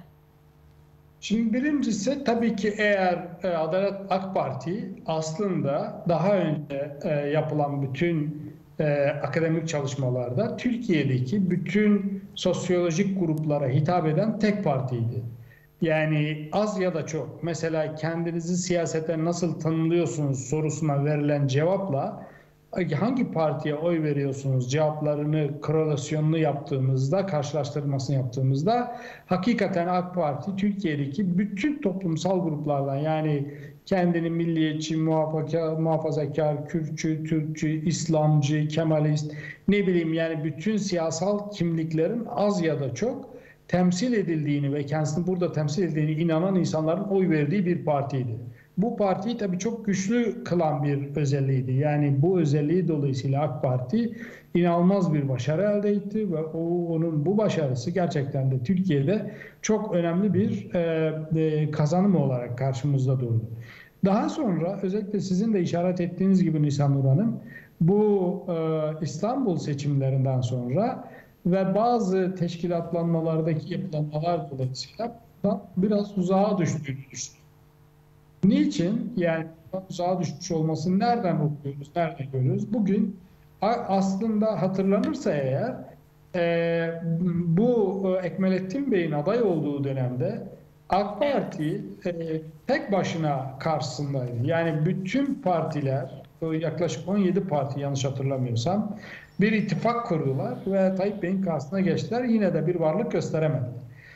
Şimdi birincisi tabii ki eğer e, Adalet AK Parti aslında daha önce e, yapılan bütün e, akademik çalışmalarda Türkiye'deki bütün sosyolojik gruplara hitap eden tek partiydi. Yani az ya da çok mesela kendinizi siyasete nasıl tanımlıyorsunuz sorusuna verilen cevapla hangi partiye oy veriyorsunuz cevaplarını korelasyonunu yaptığımızda, karşılaştırmasını yaptığımızda hakikaten AK Parti Türkiye'deki bütün toplumsal gruplardan yani kendini milliyetçi, muhafazakar, muhafazakar, Kürtçü, Türkçü, İslamcı, Kemalist ne bileyim yani bütün siyasal kimliklerin az ya da çok temsil edildiğini ve kendisini burada temsil edildiğine inanan insanların oy verdiği bir partiydi. Bu partiyi tabii çok güçlü kılan bir özelliğiydi. Yani bu özelliği dolayısıyla AK Parti inanılmaz bir başarı elde etti ve o, onun bu başarısı gerçekten de Türkiye'de çok önemli bir e, e, kazanım olarak karşımızda durdu. Daha sonra özellikle sizin de işaret ettiğiniz gibi Nisan Nur Hanım bu e, İstanbul seçimlerinden sonra ve bazı teşkilatlanmalardaki yapılanmalar dolayısıyla biraz uzağa düştüğünü düşünüyorum. Niçin? Yani uzağa düşmüş olmasını nereden okuyoruz, nereden görüyoruz? Bugün aslında hatırlanırsa eğer e, bu Ekmelettin Bey'in aday olduğu dönemde AK Parti e, tek başına karşısındaydı. Yani bütün partiler, yaklaşık on yedi parti yanlış hatırlamıyorsam bir ittifak kurdular ve Tayyip Bey'in karşısına geçtiler. Yine de bir varlık gösteremediler.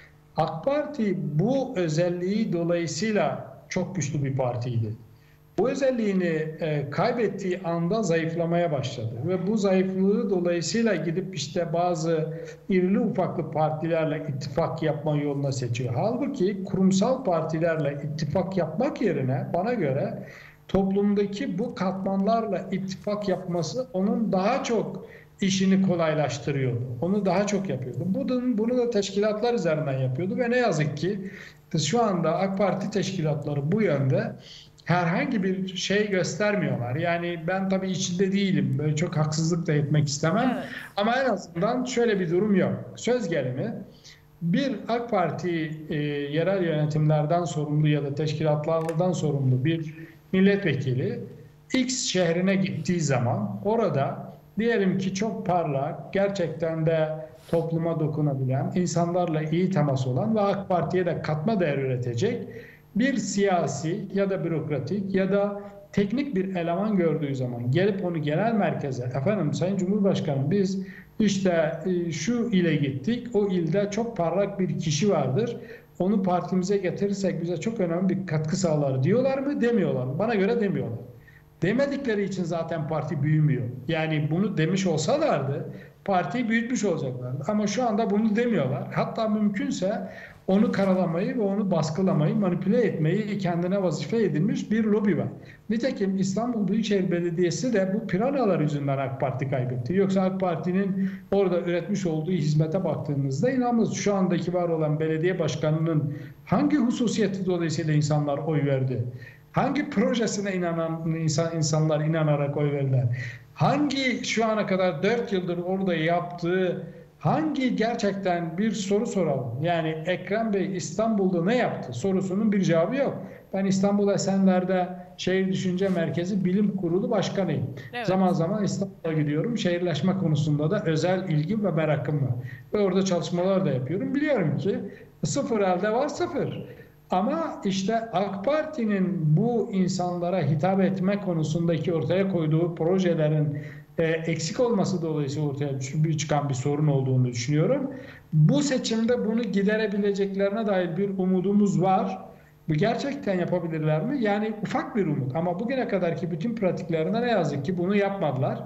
AK Parti bu özelliği dolayısıyla çok güçlü bir partiydi. Bu özelliğini e, kaybettiği anda zayıflamaya başladı. Ve bu zayıflığı dolayısıyla gidip işte bazı irili ufaklı partilerle ittifak yapma yoluna seçiyor. Halbuki kurumsal partilerle ittifak yapmak yerine bana göre toplumdaki bu katmanlarla ittifak yapması onun daha çok işini kolaylaştırıyordu. Onu daha çok yapıyordu. Bunu, bunu da teşkilatlar üzerinden yapıyordu ve ne yazık ki şu anda AK Parti teşkilatları bu yönde herhangi bir şey göstermiyorlar. Yani ben tabii içinde değilim. Böyle çok haksızlık da etmek istemem. Evet. Ama en azından şöyle bir durum yok. Söz gelimi bir AK Parti e, yerel yönetimlerden sorumlu ya da teşkilatlardan sorumlu bir milletvekili X şehrine gittiği zaman orada diyelim ki çok parlak, gerçekten de topluma dokunabilen, insanlarla iyi temas olan ve AK Parti'ye de katma değer üretecek bir siyasi ya da bürokratik ya da teknik bir eleman gördüğü zaman gelip onu genel merkeze, efendim Sayın Cumhurbaşkanım biz işte şu ile gittik, o ilde çok parlak bir kişi vardır, onu partimize getirirsek bize çok önemli bir katkı sağlar diyorlar mı, demiyorlar mı? Bana göre demiyorlar. Demedikleri için zaten parti büyümüyor. Yani bunu demiş olsalardı partiyi büyütmüş olacaklardı. Ama şu anda bunu demiyorlar. Hatta mümkünse onu karalamayı ve onu baskılamayı, manipüle etmeyi kendine vazife edinmiş bir lobi var. Nitekim İstanbul Büyükşehir Belediyesi de bu piranalar yüzünden AK Parti kaybetti. Yoksa AK Parti'nin orada üretmiş olduğu hizmete baktığımızda inanılmaz. Şu andaki var olan belediye başkanının hangi hususiyeti dolayısıyla insanlar oy verdi? Hangi projesine inanan insan, insanlar inanarak oy verdiler? Hangi şu ana kadar dört yıldır orada yaptığı hangi gerçekten bir soru soralım. Yani Ekrem Bey İstanbul'da ne yaptı sorusunun bir cevabı yok. Ben İstanbul Esenler'de Şehir Düşünce Merkezi Bilim Kurulu Başkanıyım. Evet. Zaman zaman İstanbul'a gidiyorum. Şehirleşme konusunda da özel ilgim ve merakım var. Ve orada çalışmalar da yapıyorum. Biliyorum ki sıfır elde var sıfır. Ama işte AK Parti'nin bu insanlara hitap etme konusundaki ortaya koyduğu projelerin e, eksik olması dolayısıyla ortaya çıkan bir sorun olduğunu düşünüyorum. Bu seçimde bunu giderebileceklerine dair bir umudumuz var. Bu gerçekten yapabilirler mi? Yani ufak bir umut. Ama bugüne kadarki bütün pratiklerinde ne yazık ki bunu yapmadılar.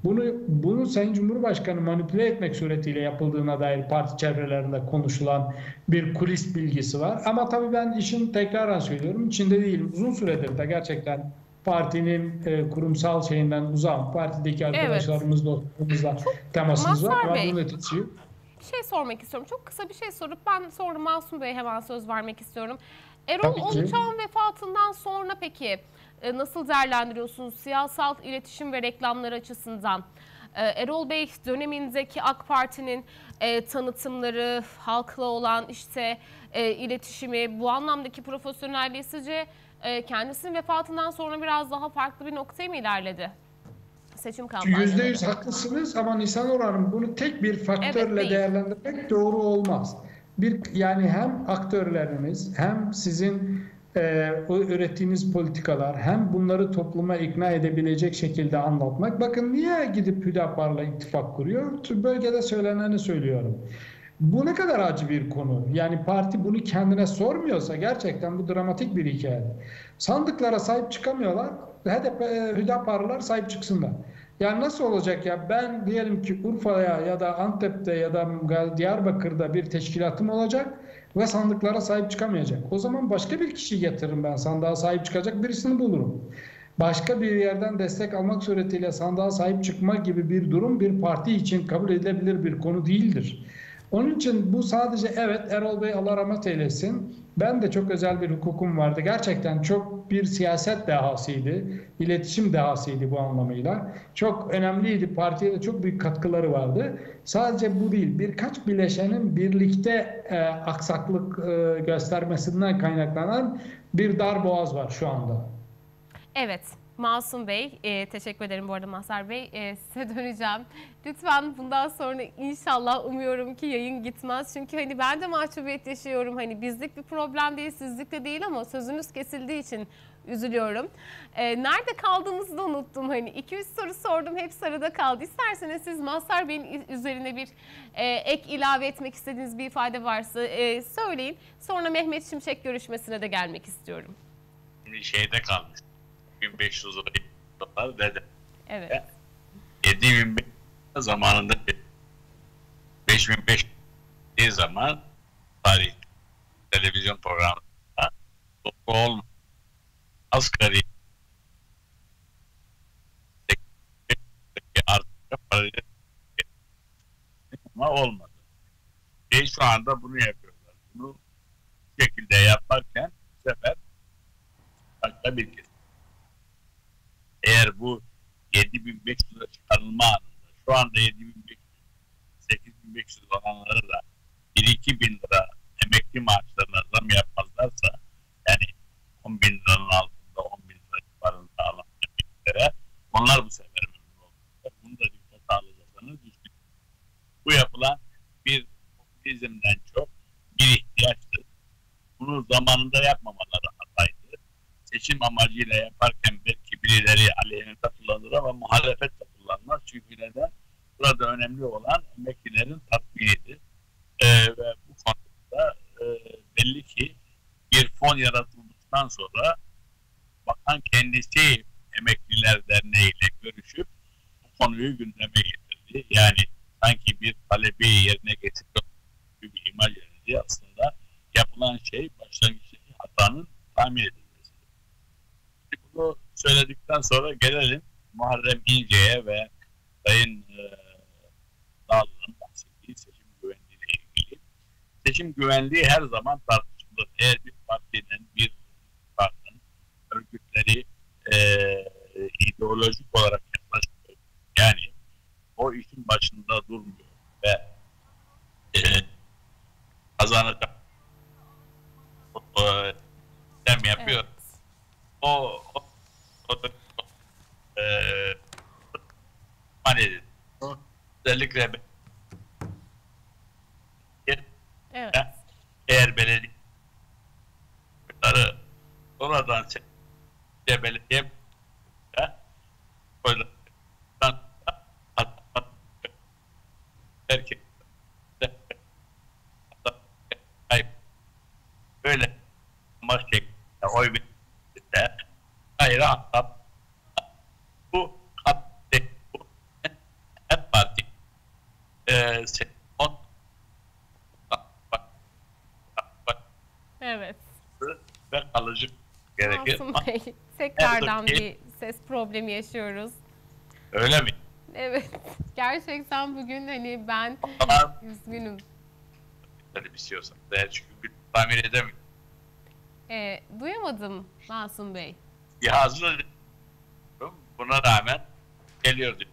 Bunu bunu Sayın Cumhurbaşkanı manipüle etmek suretiyle yapıldığına dair parti çevrelerinde konuşulan bir kulis bilgisi var. Ama tabii ben işin tekraren söylüyorum, içinde değilim. Uzun süredir de gerçekten partinin e, kurumsal şeyinden uzağım. Partideki arkadaşlarımızla, dostlarımızla temasımız var. Ama bunun etkisi yok. Bir şey sormak istiyorum. Çok kısa bir şey sorup ben sonra Masum Bey'e hemen söz vermek istiyorum. Erol Olçak'ın vefatından sonra peki e, nasıl değerlendiriyorsunuz siyasal iletişim ve reklamlar açısından? E, Erol Bey dönemindeki AK Parti'nin e, tanıtımları, halkla olan işte e, iletişimi, bu anlamdaki profesyonelliği sizce e, kendisinin vefatından sonra biraz daha farklı bir noktaya mı ilerledi? Seçim kampanyaları. yüzde yüz haklısınız ama Nisanur Hanım bunu tek bir faktörle evet, değerlendirmek doğru olmaz. Bir yani hem aktörleriniz hem sizin e, ürettiğiniz politikalar hem bunları topluma ikna edebilecek şekilde anlatmak. Bakın niye gidip Hüdapar'la ittifak kuruyor? Bölgede söyleneni söylüyorum. Bu ne kadar acı bir konu. Yani parti bunu kendine sormuyorsa gerçekten bu dramatik bir hikaye. Sandıklara sahip çıkamıyorlar. H D P, Hüdaparlılar sahip çıksınlar. Yani nasıl olacak ya? Ben diyelim ki Urfa'ya ya da Antep'te ya da Diyarbakır'da bir teşkilatım olacak ve sandıklara sahip çıkamayacak. O zaman başka bir kişi getiririm ben. Sandığa sahip çıkacak birisini bulurum. Başka bir yerden destek almak suretiyle sandığa sahip çıkma gibi bir durum bir parti için kabul edilebilir bir konu değildir. Onun için bu sadece evet Erol Bey Allah rahmet eylesin. Ben de çok özel bir hukukum vardı. Gerçekten çok bir siyaset dehasıydı. İletişim dehasıydı bu anlamıyla. Çok önemliydi. Partiye de çok büyük katkıları vardı. Sadece bu değil. Birkaç bileşenin birlikte e, aksaklık e, göstermesinden kaynaklanan bir darboğaz var şu anda. Evet. Masum Bey, e, teşekkür ederim bu arada Mazhar Bey. E, size döneceğim. Lütfen bundan sonra inşallah umuyorum ki yayın gitmez. Çünkü hani ben de mahcubiyet yaşıyorum. Hani bizlik bir problem değil, sizlik de değil ama sözünüz kesildiği için üzülüyorum. E, nerede kaldığımızı da unuttum. Hani iki üç soru sordum, hepsi arada kaldı. İsterseniz siz Mazhar Bey'in üzerine bir e, ek ilave etmek istediğiniz bir ifade varsa e, söyleyin. Sonra Mehmet Şimşek görüşmesine de gelmek istiyorum. Bir şeyde kalmış. bin beş yüz dolar dedi. Evet. yedi bin beş yüz zamanında beş bin beş yüz zaman tarih televizyon programında olmadı. Asgari artık paralel ama olmadı. Ve şu anda bunu yapıyorlar. Bunu bu şekilde yaparken bu sefer başka bir kesim. Eğer bu yedi bin beş yüze çıkarılma anında şu anda yedi bin beş yüz, sekiz bin beş yüz olanları da bir iki bin lira emekli maaşlarına zam yapmazlarsa yani on bin liranın altında on bin lira civarında alan emeklilere onlar bu sefer memnun olacak. Bunu da dikkate alacaklarını düşünüyorum. Bu yapılan bir popülizmden çok bir ihtiyaçtır. Bunu zamanında yapmamaları hataydı. Seçim amacıyla yaparken belki birileri aleyhine kullanır ama muhalefet de kullanmaz. Çünkü neden? Burada önemli olan emeklilerin tatminidir. Ee, ve bu konuda e, belli ki bir fon yaratıldıktan sonra bakan kendisi Emekliler Derneği ile görüşüp bu konuyu gündeme getirdi. Yani sanki bir talebi yerine getiriyor bir imaj verildi. Aslında yapılan şey başlangıçtaki hatanın tahmin edilmesi. Bunu söyledikten sonra gelelim Muharrem İnce'ye ve Sayın e, Dağlı'nın bahsettiği seçim güvenliği ile ilgili. Seçim güvenliği her zaman tartışılır. Eğer bir partinin, bir partinin örgütleri e, ideolojik olarak yaklaşmıyor. Yani o işin başında durmuyor ve e, kazanacak o, e, dem yapıyor. Evet. O, o, o eee hani özellikle evet. Eğer belediye sonradan belediye herkes böyle amaç şeklinde oy verirse hayır hatta bu bu gerekir. Masum Bey, tekrardan Evet, bir ses problemi yaşıyoruz. Öyle mi? Evet, gerçekten bugün hani ben Ama üzgünüm. böyle bir şey olsa. Eğer çünkü tamir edemiyorum. Ee, duyamadım Masum Bey. Cihazı buna rağmen geliyordu.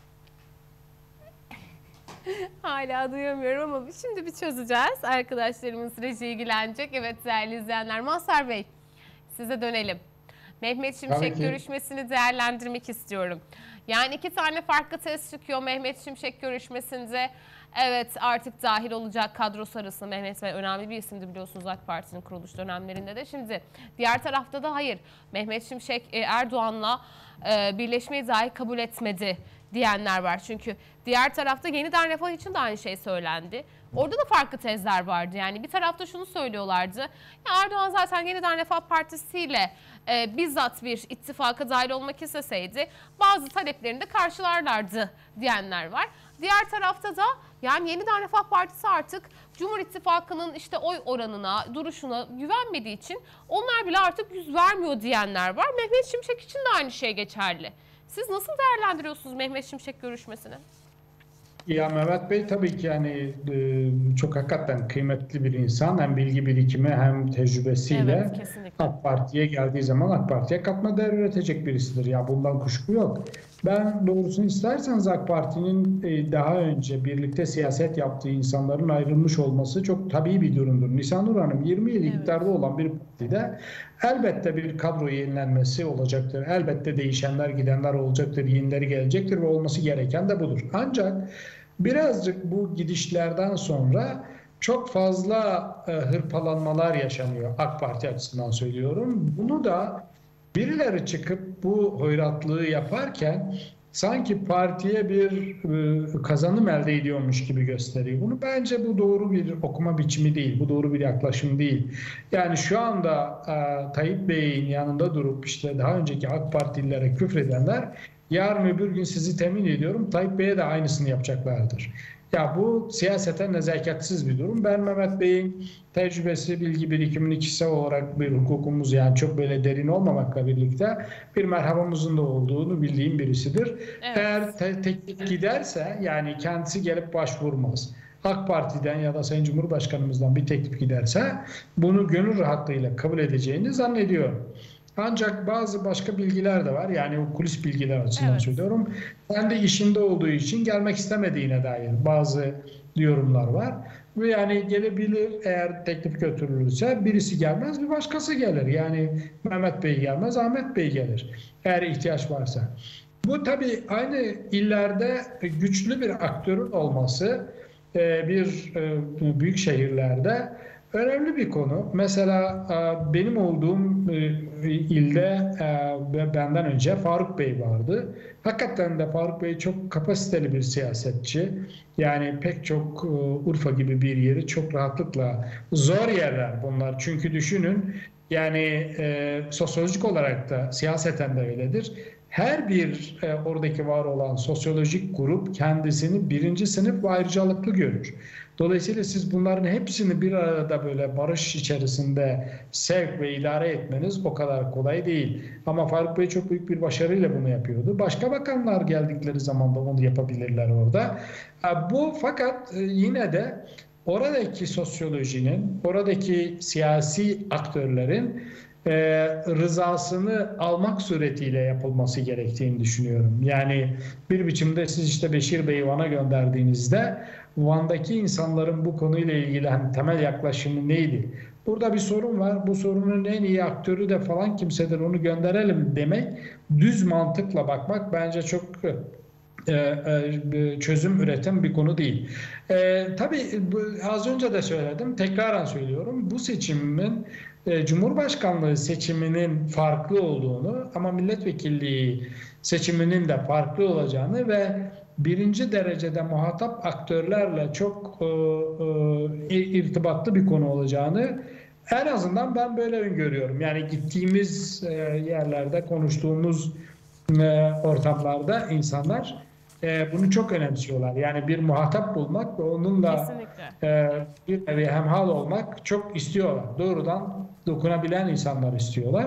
Hala duyamıyorum ama şimdi bir çözeceğiz. Arkadaşlarımın süreci ilgilenecek. Evet değerli izleyenler. Mazhar Bey, size dönelim. Mehmet Şimşek görüşmesini değerlendirmek istiyorum. Yani iki tane farklı test çıkıyor Mehmet Şimşek görüşmesinde. Evet artık dahil olacak kadrosu arasında Mehmet Bey önemli bir isimdi biliyorsunuz AK Parti'nin kuruluş dönemlerinde de. Şimdi diğer tarafta da hayır Mehmet Şimşek Erdoğan'la e, birleşmeyi dahi kabul etmedi diyenler var. Çünkü diğer tarafta Yeniden Refah için de aynı şey söylendi. Orada da farklı tezler vardı. Yani bir tarafta şunu söylüyorlardı. Ya Erdoğan zaten Yeniden Refah Partisi ile e, bizzat bir ittifaka dahil olmak isteseydi bazı taleplerini de karşılarlardı diyenler var. Diğer tarafta da yani Yeniden Refah Partisi artık Cumhur İttifakı'nın işte oy oranına, duruşuna güvenmediği için onlar bile artık yüz vermiyor diyenler var. Mehmet Şimşek için de aynı şey geçerli. Siz nasıl değerlendiriyorsunuz Mehmet Şimşek görüşmesini? Ya Mehmet Bey tabii ki yani e, çok hakikaten kıymetli bir insan. Hem bilgi birikimi hem tecrübesiyle evet, AK Parti'ye geldiği zaman AK Parti'ye katma değer üretecek birisidir. Ya bundan kuşku yok. Ben doğrusunu isterseniz AK Parti'nin e, daha önce birlikte siyaset yaptığı insanların ayrılmış olması çok tabii bir durumdur. Nisanur Hanım yirmi yıl iktidarda evet. olan bir partide elbette bir kadro yenilenmesi olacaktır. Elbette değişenler gidenler olacaktır, yenileri gelecektir ve olması gereken de budur. Ancak birazcık bu gidişlerden sonra çok fazla e, hırpalanmalar yaşanıyor AK Parti açısından söylüyorum. Bunu da birileri çıkıp bu hoyratlığı yaparken sanki partiye bir e, kazanım elde ediyormuş gibi gösteriyor. Bunu bence bu doğru bir okuma biçimi değil, bu doğru bir yaklaşım değil. Yani şu anda e, Tayyip Bey'in yanında durup işte daha önceki AK Partililere küfredenler yarın öbür gün sizi temin ediyorum Tayyip Bey'e de aynısını yapacaklardır. Ya bu siyaseten nezakatsiz bir durum. Ben Mehmet Bey'in tecrübesi, bilgi birikimini kişisel olarak bir hukukumuz yani çok böyle derin olmamakla birlikte bir merhabamızın da olduğunu bildiğim birisidir. Evet. Eğer te teklif giderse yani kendisi gelip başvurmaz. AK Parti'den ya da Sayın Cumhurbaşkanımızdan bir teklif giderse bunu gönül rahatlığıyla kabul edeceğini zannediyorum. Ancak bazı başka bilgiler de var. Yani o kulis bilgiler açısından evet. söylüyorum. Kendi işinde olduğu için gelmek istemediğine dair bazı yorumlar var. Ve yani gelebilir eğer teklif götürülürse birisi gelmez bir başkası gelir. Yani Mehmet Bey gelmez Ahmet Bey gelir. Eğer ihtiyaç varsa. Bu tabii aynı illerde güçlü bir aktörün olması bir büyük şehirlerde önemli bir konu. Mesela benim olduğum ilde benden önce Faruk Bey vardı. Hakikaten de Faruk Bey çok kapasiteli bir siyasetçi. Yani pek çok Urfa gibi bir yeri çok rahatlıkla zor yerler bunlar. Çünkü düşünün yani e, sosyolojik olarak da siyaseten de öyledir. Her bir e, oradaki var olan sosyolojik grup kendisini birinci sınıf ve ayrıcalıklı görür. Dolayısıyla siz bunların hepsini bir arada böyle barış içerisinde sevk ve idare etmeniz o kadar kolay değil. Ama Faruk Bey çok büyük bir başarıyla bunu yapıyordu. Başka bakanlar geldikleri zaman da onu yapabilirler orada. Bu fakat yine de oradaki sosyolojinin, oradaki siyasi aktörlerin e, rızasını almak suretiyle yapılması gerektiğini düşünüyorum. Yani bir biçimde siz işte Beşir Bey'i Van'a gönderdiğinizde Van'daki insanların bu konuyla ilgili hani temel yaklaşımı neydi? Burada bir sorun var. Bu sorunun en iyi aktörü de falan kimsedir. Onu gönderelim demek, düz mantıkla bakmak bence çok çözüm üreten bir konu değil. E, tabii az önce de söyledim, tekraren söylüyorum. Bu seçimin e, Cumhurbaşkanlığı seçiminin farklı olduğunu ama milletvekilliği seçiminin de farklı olacağını ve birinci derecede muhatap aktörlerle çok e, e, irtibatlı bir konu olacağını en azından ben böyle öngörüyorum. Yani gittiğimiz e, yerlerde, konuştuğumuz e, ortamlarda insanlar e, bunu çok önemsiyorlar. Yani bir muhatap bulmak ve onunla e, bir nevi hemhal olmak çok istiyorlar. Doğrudan dokunabilen insanlar istiyorlar.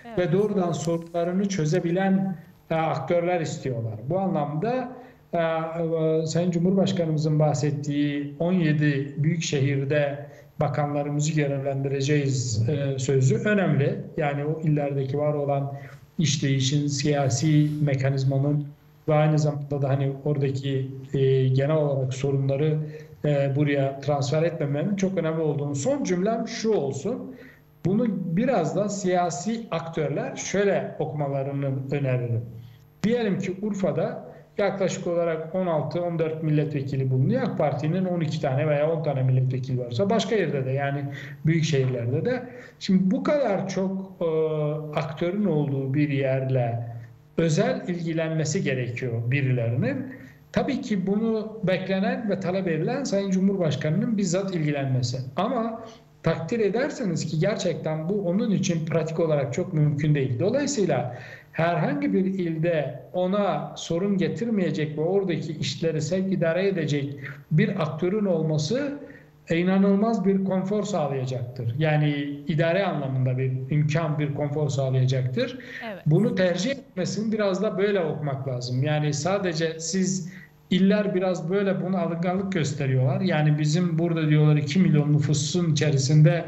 Evet. ve doğrudan sorunlarını çözebilen e, aktörler istiyorlar. Bu anlamda e, e, Sayın Cumhurbaşkanımızın bahsettiği on yedi büyük şehirde bakanlarımızı görevlendireceğiz e, sözü önemli. Yani o illerdeki var olan işleyişin, siyasi mekanizmanın ve aynı zamanda da hani oradaki e, genel olarak sorunları e, buraya transfer etmemenin çok önemli olduğunu. Son cümlem şu olsun. Bunu biraz da siyasi aktörler şöyle okumalarını öneririm. Diyelim ki Urfa'da yaklaşık olarak on altı on dört milletvekili bulunuyor. AK Parti'nin on iki tane veya on tane milletvekili varsa başka yerde de yani büyük şehirlerde de. Şimdi bu kadar çok e, aktörün olduğu bir yerle özel ilgilenmesi gerekiyor birilerinin. Tabii ki bunu beklenen ve talep edilen Sayın Cumhurbaşkanı'nın bizzat ilgilenmesi. Ama takdir ederseniz ki gerçekten bu onun için pratik olarak çok mümkün değil. Dolayısıyla herhangi bir ilde ona sorun getirmeyecek ve oradaki işleri sevk idare edecek bir aktörün olması inanılmaz bir konfor sağlayacaktır. Yani idare anlamında bir imkan, bir konfor sağlayacaktır. Evet. Bunu tercih etmesini biraz da böyle okumak lazım. Yani sadece siz iller biraz böyle bunu alışkanlık gösteriyorlar. Yani bizim burada diyorlar iki milyon nüfusun içerisinde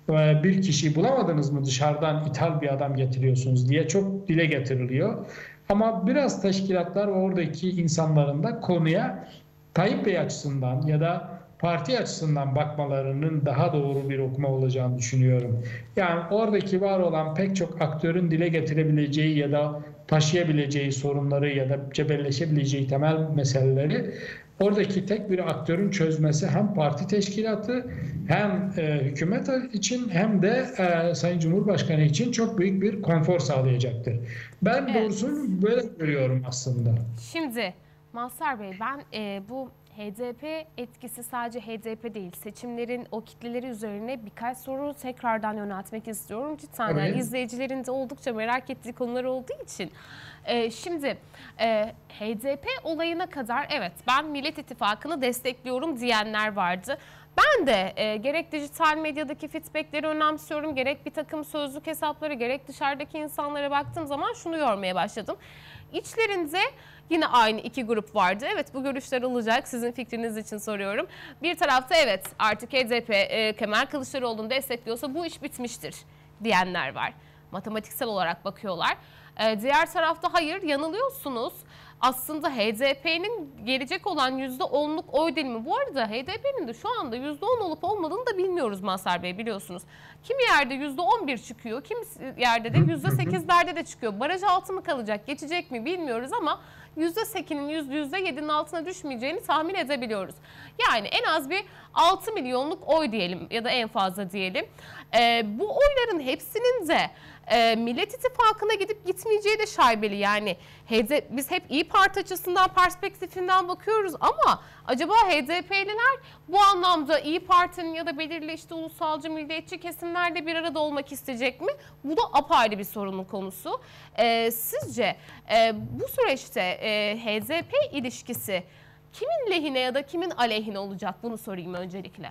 bir kişiyi bulamadınız mı dışarıdan ithal bir adam getiriyorsunuz diye çok dile getiriliyor. Ama biraz teşkilatlar ve oradaki insanların da konuya Tayyip Bey açısından ya da parti açısından bakmalarının daha doğru bir okuma olacağını düşünüyorum. Yani oradaki var olan pek çok aktörün dile getirebileceği ya da taşıyabileceği sorunları ya da cebelleşebileceği temel meseleleri oradaki tek bir aktörün çözmesi hem parti teşkilatı hem e, hükümet için hem de e, Sayın Cumhurbaşkanı için çok büyük bir konfor sağlayacaktır. Ben Evet. doğrusunu böyle görüyorum aslında. Şimdi Mazhar Bey, ben e, bu H D P etkisi sadece H D P değil, seçimlerin o kitleleri üzerine birkaç soru tekrardan yöneltmek istiyorum. Cidden yani Evet. izleyicilerin de oldukça merak ettiği konular olduğu için. E, şimdi e, H D P olayına kadar evet ben Millet İttifakı'nı destekliyorum diyenler vardı. Ben de e, gerek dijital medyadaki feedbackleri önemsiyorum, gerek bir takım sözlük hesapları, gerek dışarıdaki insanlara baktığım zaman şunu görmeye başladım. İçlerinde yine aynı iki grup vardı. Evet, bu görüşler olacak. Sizin fikriniz için soruyorum. Bir tarafta evet artık H D P e, Kemal Kılıçdaroğlu'nu destekliyorsa bu iş bitmiştir diyenler var. Matematiksel olarak bakıyorlar. E, diğer tarafta hayır yanılıyorsunuz. Aslında H D P'nin gelecek olan yüzde onluk oy dilimi. Bu arada H D P'nin de şu anda yüzde on olup olmadığını da bilmiyoruz Mazhar Bey, biliyorsunuz. Kimi yerde yüzde on bir çıkıyor, kimi yerde de yüzde sekizlerde de çıkıyor. Baraj altı mı kalacak, geçecek mi bilmiyoruz ama yüzde sekizin yüzde yedinin altına düşmeyeceğini tahmin edebiliyoruz. Yani en az bir altı milyonluk oy diyelim ya da en fazla diyelim. Ee, bu oyların hepsinin de e, Millet İttifakı'na gidip gitmeyeceği de şaibeli. Yani H D, biz hep İYİ Parti açısından, perspektifinden bakıyoruz ama acaba H D P'liler bu anlamda İYİ Parti'nin ya da belirli işte ulusalcı, milliyetçi kesimlerle bir arada olmak isteyecek mi? Bu da apayrı bir sorunun konusu. Ee, sizce e, bu süreçte e, H D P ilişkisi kimin lehine ya da kimin aleyhine olacak? Bunu sorayım öncelikle.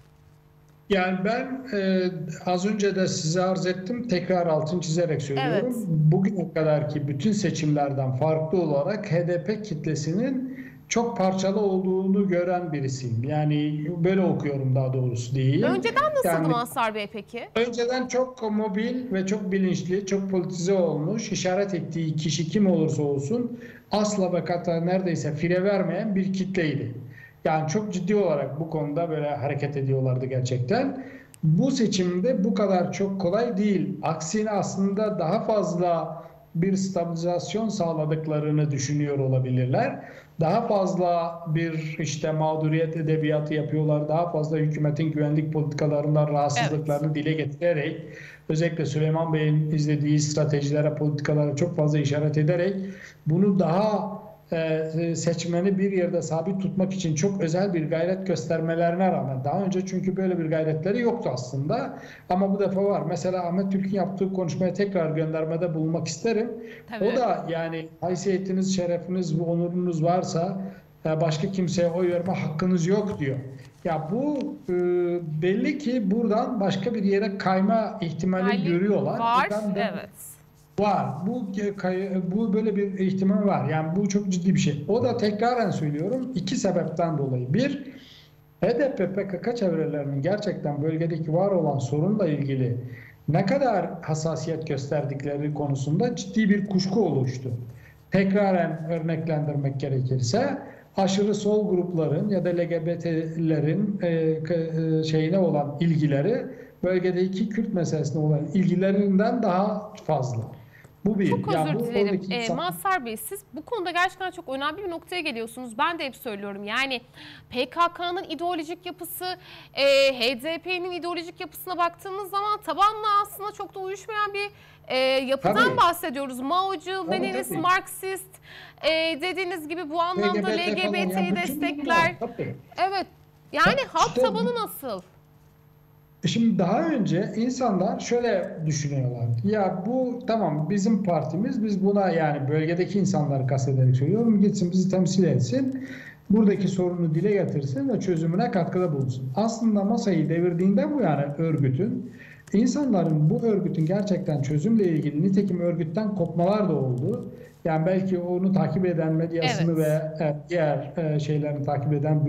Yani ben e, az önce de size arz ettim, tekrar altını çizerek söylüyorum. Evet. Bugüne kadarki bütün seçimlerden farklı olarak H D P kitlesinin çok parçalı olduğunu gören birisiyim. Yani böyle okuyorum daha doğrusu diyeyim. Önceden nasıldı yani, Mazhar Bey peki? Önceden çok mobil ve çok bilinçli, çok politize olmuş, işaret ettiği kişi kim olursa olsun asla ve kata neredeyse fire vermeyen bir kitleydi. Yani çok ciddi olarak bu konuda böyle hareket ediyorlardı gerçekten. Bu seçimde bu kadar çok kolay değil. Aksine aslında daha fazla bir stabilizasyon sağladıklarını düşünüyor olabilirler. Daha fazla bir işte mağduriyet edebiyatı yapıyorlar. Daha fazla hükümetin güvenlik politikalarından rahatsızlıklarını evet. dile getirerek, özellikle Süleyman Bey'in izlediği stratejilere, politikalara çok fazla işaret ederek bunu daha seçmeni bir yerde sabit tutmak için çok özel bir gayret göstermelerine rağmen, daha önce çünkü böyle bir gayretleri yoktu aslında ama bu defa var. Mesela Ahmet Türk'ün yaptığı konuşmaya tekrar göndermede bulunmak isterim. Tabii. O da yani haysiyetiniz, şerefiniz ve onurunuz varsa başka kimseye oy verme hakkınız yok diyor. Ya bu e, belli ki buradan başka bir yere kayma ihtimali Hali görüyorlar. Var, ben de, evet. Var. Bu bu böyle bir ihtimal var. Yani bu çok ciddi bir şey. O da tekraren söylüyorum iki sebepten dolayı. Bir, H D P P K K çevrelerinin gerçekten bölgedeki var olan sorunla ilgili ne kadar hassasiyet gösterdikleri konusunda ciddi bir kuşku oluştu. Tekraren örneklendirmek gerekirse aşırı sol grupların ya da L G B T'lerin e, şeyine olan ilgileri bölgedeki Kürt meselesine olan ilgilerinden daha fazla. Bu bir. Çok özür yani bu dilerim. Ee, insan... Mazhar Bey, siz bu konuda gerçekten çok önemli bir noktaya geliyorsunuz. Ben de hep söylüyorum. Yani P K K'nın ideolojik yapısı, e, H D P'nin ideolojik yapısına baktığımız zaman tabanla aslında çok da uyuşmayan bir e, yapıdan Tabii. bahsediyoruz. Mao'cu, Tabii, Leninist, tabii. Marksist, e, dediğiniz gibi bu anlamda L G B T'yi destekler. Evet. Yani halk işte, tabanı nasıl? Şimdi daha önce insanlar şöyle düşünüyorlar. Ya bu tamam bizim partimiz, biz buna yani bölgedeki insanları kastederek söylüyorum. Gitsin bizi temsil etsin. Buradaki sorunu dile getirsin ve çözümüne katkıda bulunsun. Aslında masayı devirdiğinde bu yani örgütün, insanların bu örgütün gerçekten çözümle ilgili nitekim örgütten kopmalar da oldu. Yani belki onu takip eden medyasını Evet. ve diğer şeylerini takip eden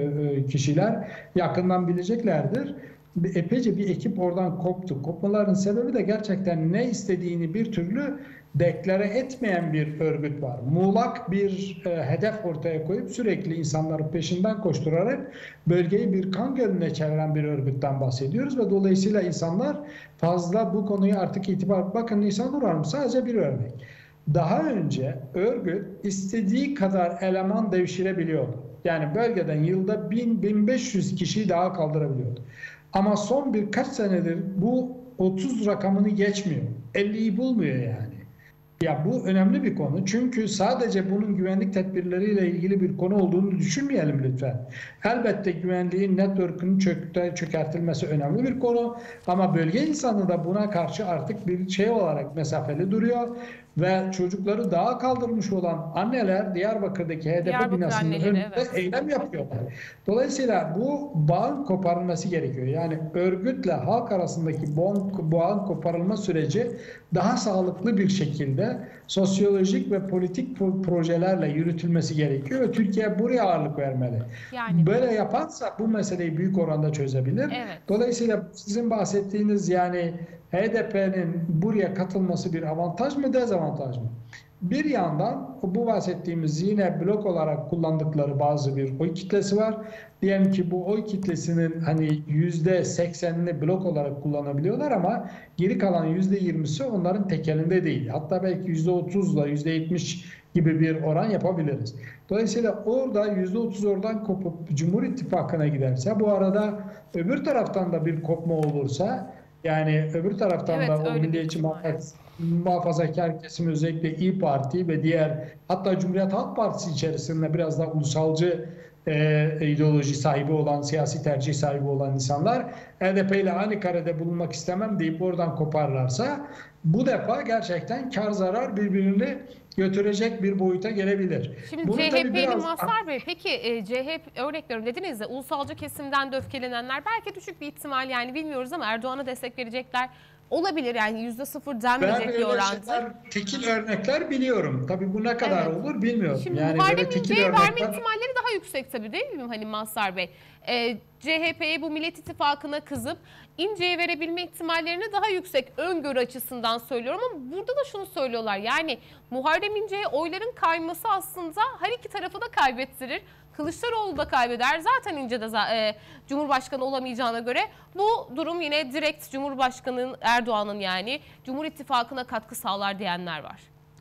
bu kişiler yakından bileceklerdir. Epeyce bir ekip oradan koptu. Kopmaların sebebi de gerçekten ne istediğini bir türlü deklare etmeyen bir örgüt var. Muğlak bir e, hedef ortaya koyup sürekli insanları peşinden koşturarak bölgeyi bir kan gölüne çeviren bir örgütten bahsediyoruz ve dolayısıyla insanlar fazla bu konuyu artık itibar... Bakın Nisan Urarım sadece bir örnek. Daha önce örgüt istediği kadar eleman devşirebiliyordu. Yani bölgeden yılda bin bin beş yüz kişiyi daha kaldırabiliyordu. Ama son birkaç senedir bu otuz rakamını geçmiyor. elliyi bulmuyor yani. Ya bu önemli bir konu. Çünkü sadece bunun güvenlik tedbirleriyle ilgili bir konu olduğunu düşünmeyelim lütfen. Elbette güvenliğin network'ünün çökertilmesi önemli bir konu. Ama bölge insanı da buna karşı artık bir şey olarak mesafeli duruyor. Ve çocukları dağa kaldırmış olan anneler Diyarbakır'daki H D P Diyarbakır binasının anneleri, önünde evet. eylem yapıyorlar. Dolayısıyla bu bağın koparılması gerekiyor. Yani örgütle halk arasındaki bağın koparılma süreci daha sağlıklı bir şekilde sosyolojik ve politik projelerle yürütülmesi gerekiyor ve Türkiye buraya ağırlık vermeli. Yani. Böyle yaparsa bu meseleyi büyük oranda çözebilir. Evet. Dolayısıyla sizin bahsettiğiniz yani H D P'nin buraya katılması bir avantaj mı, dezavantaj mı? Bir yandan bu bahsettiğimiz yine blok olarak kullandıkları bazı bir oy kitlesi var. Diyelim ki bu oy kitlesinin hani yüzde seksenini blok olarak kullanabiliyorlar ama geri kalan yüzde yirmisi onların tekelinde değil. Hatta belki yüzde otuzla yüzde yetmiş gibi bir oran yapabiliriz. Dolayısıyla orada yüzde otuz oradan kopup Cumhur İttifakı'na giderse, bu arada öbür taraftan da bir kopma olursa, yani öbür taraftan Evet, da o öyle bir milliyetçi ihtimal. muhafazakar kesim, özellikle İYİ Parti ve diğer, hatta Cumhuriyet Halk Partisi içerisinde biraz daha ulusalcı e, ideoloji sahibi olan, siyasi tercih sahibi olan insanlar H D P ile aynı karede bulunmak istemem deyip oradan koparlarsa, bu defa gerçekten kar zarar birbirini götürecek bir boyuta gelebilir. Şimdi Bunu C H tabii P'li biraz- Mazhar Bey, peki e, C H P örnek veriyorum dediniz ya, ulusalcı kesimden de öfkelenenler, belki düşük bir ihtimal yani bilmiyoruz ama Erdoğan'a destek verecekler olabilir, yani yüzde sıfır Ben denmeyecek bir öyle orantı. şeyler, tekil örnekler biliyorum. Tabii bu ne kadar Evet. olur bilmiyorum. Şimdi yani Muharrem böyle tekil İnce'ye verme örnekler... ihtimalleri daha yüksek tabii, değil mi hani Mazhar Bey? Ee, C H P'ye bu Millet İttifakı'na kızıp İnce'ye verebilme ihtimallerini daha yüksek, öngörü açısından söylüyorum ama burada da şunu söylüyorlar, yani Muharrem İnce'ye oyların kayması aslında her iki tarafı da kaybettirir. Kılıçdaroğlu da kaybeder. Zaten İnce de e, Cumhurbaşkanı olamayacağına göre bu durum yine direkt Cumhurbaşkanı'nın, Erdoğan'ın yani Cumhur İttifakı'na katkı sağlar diyenler var.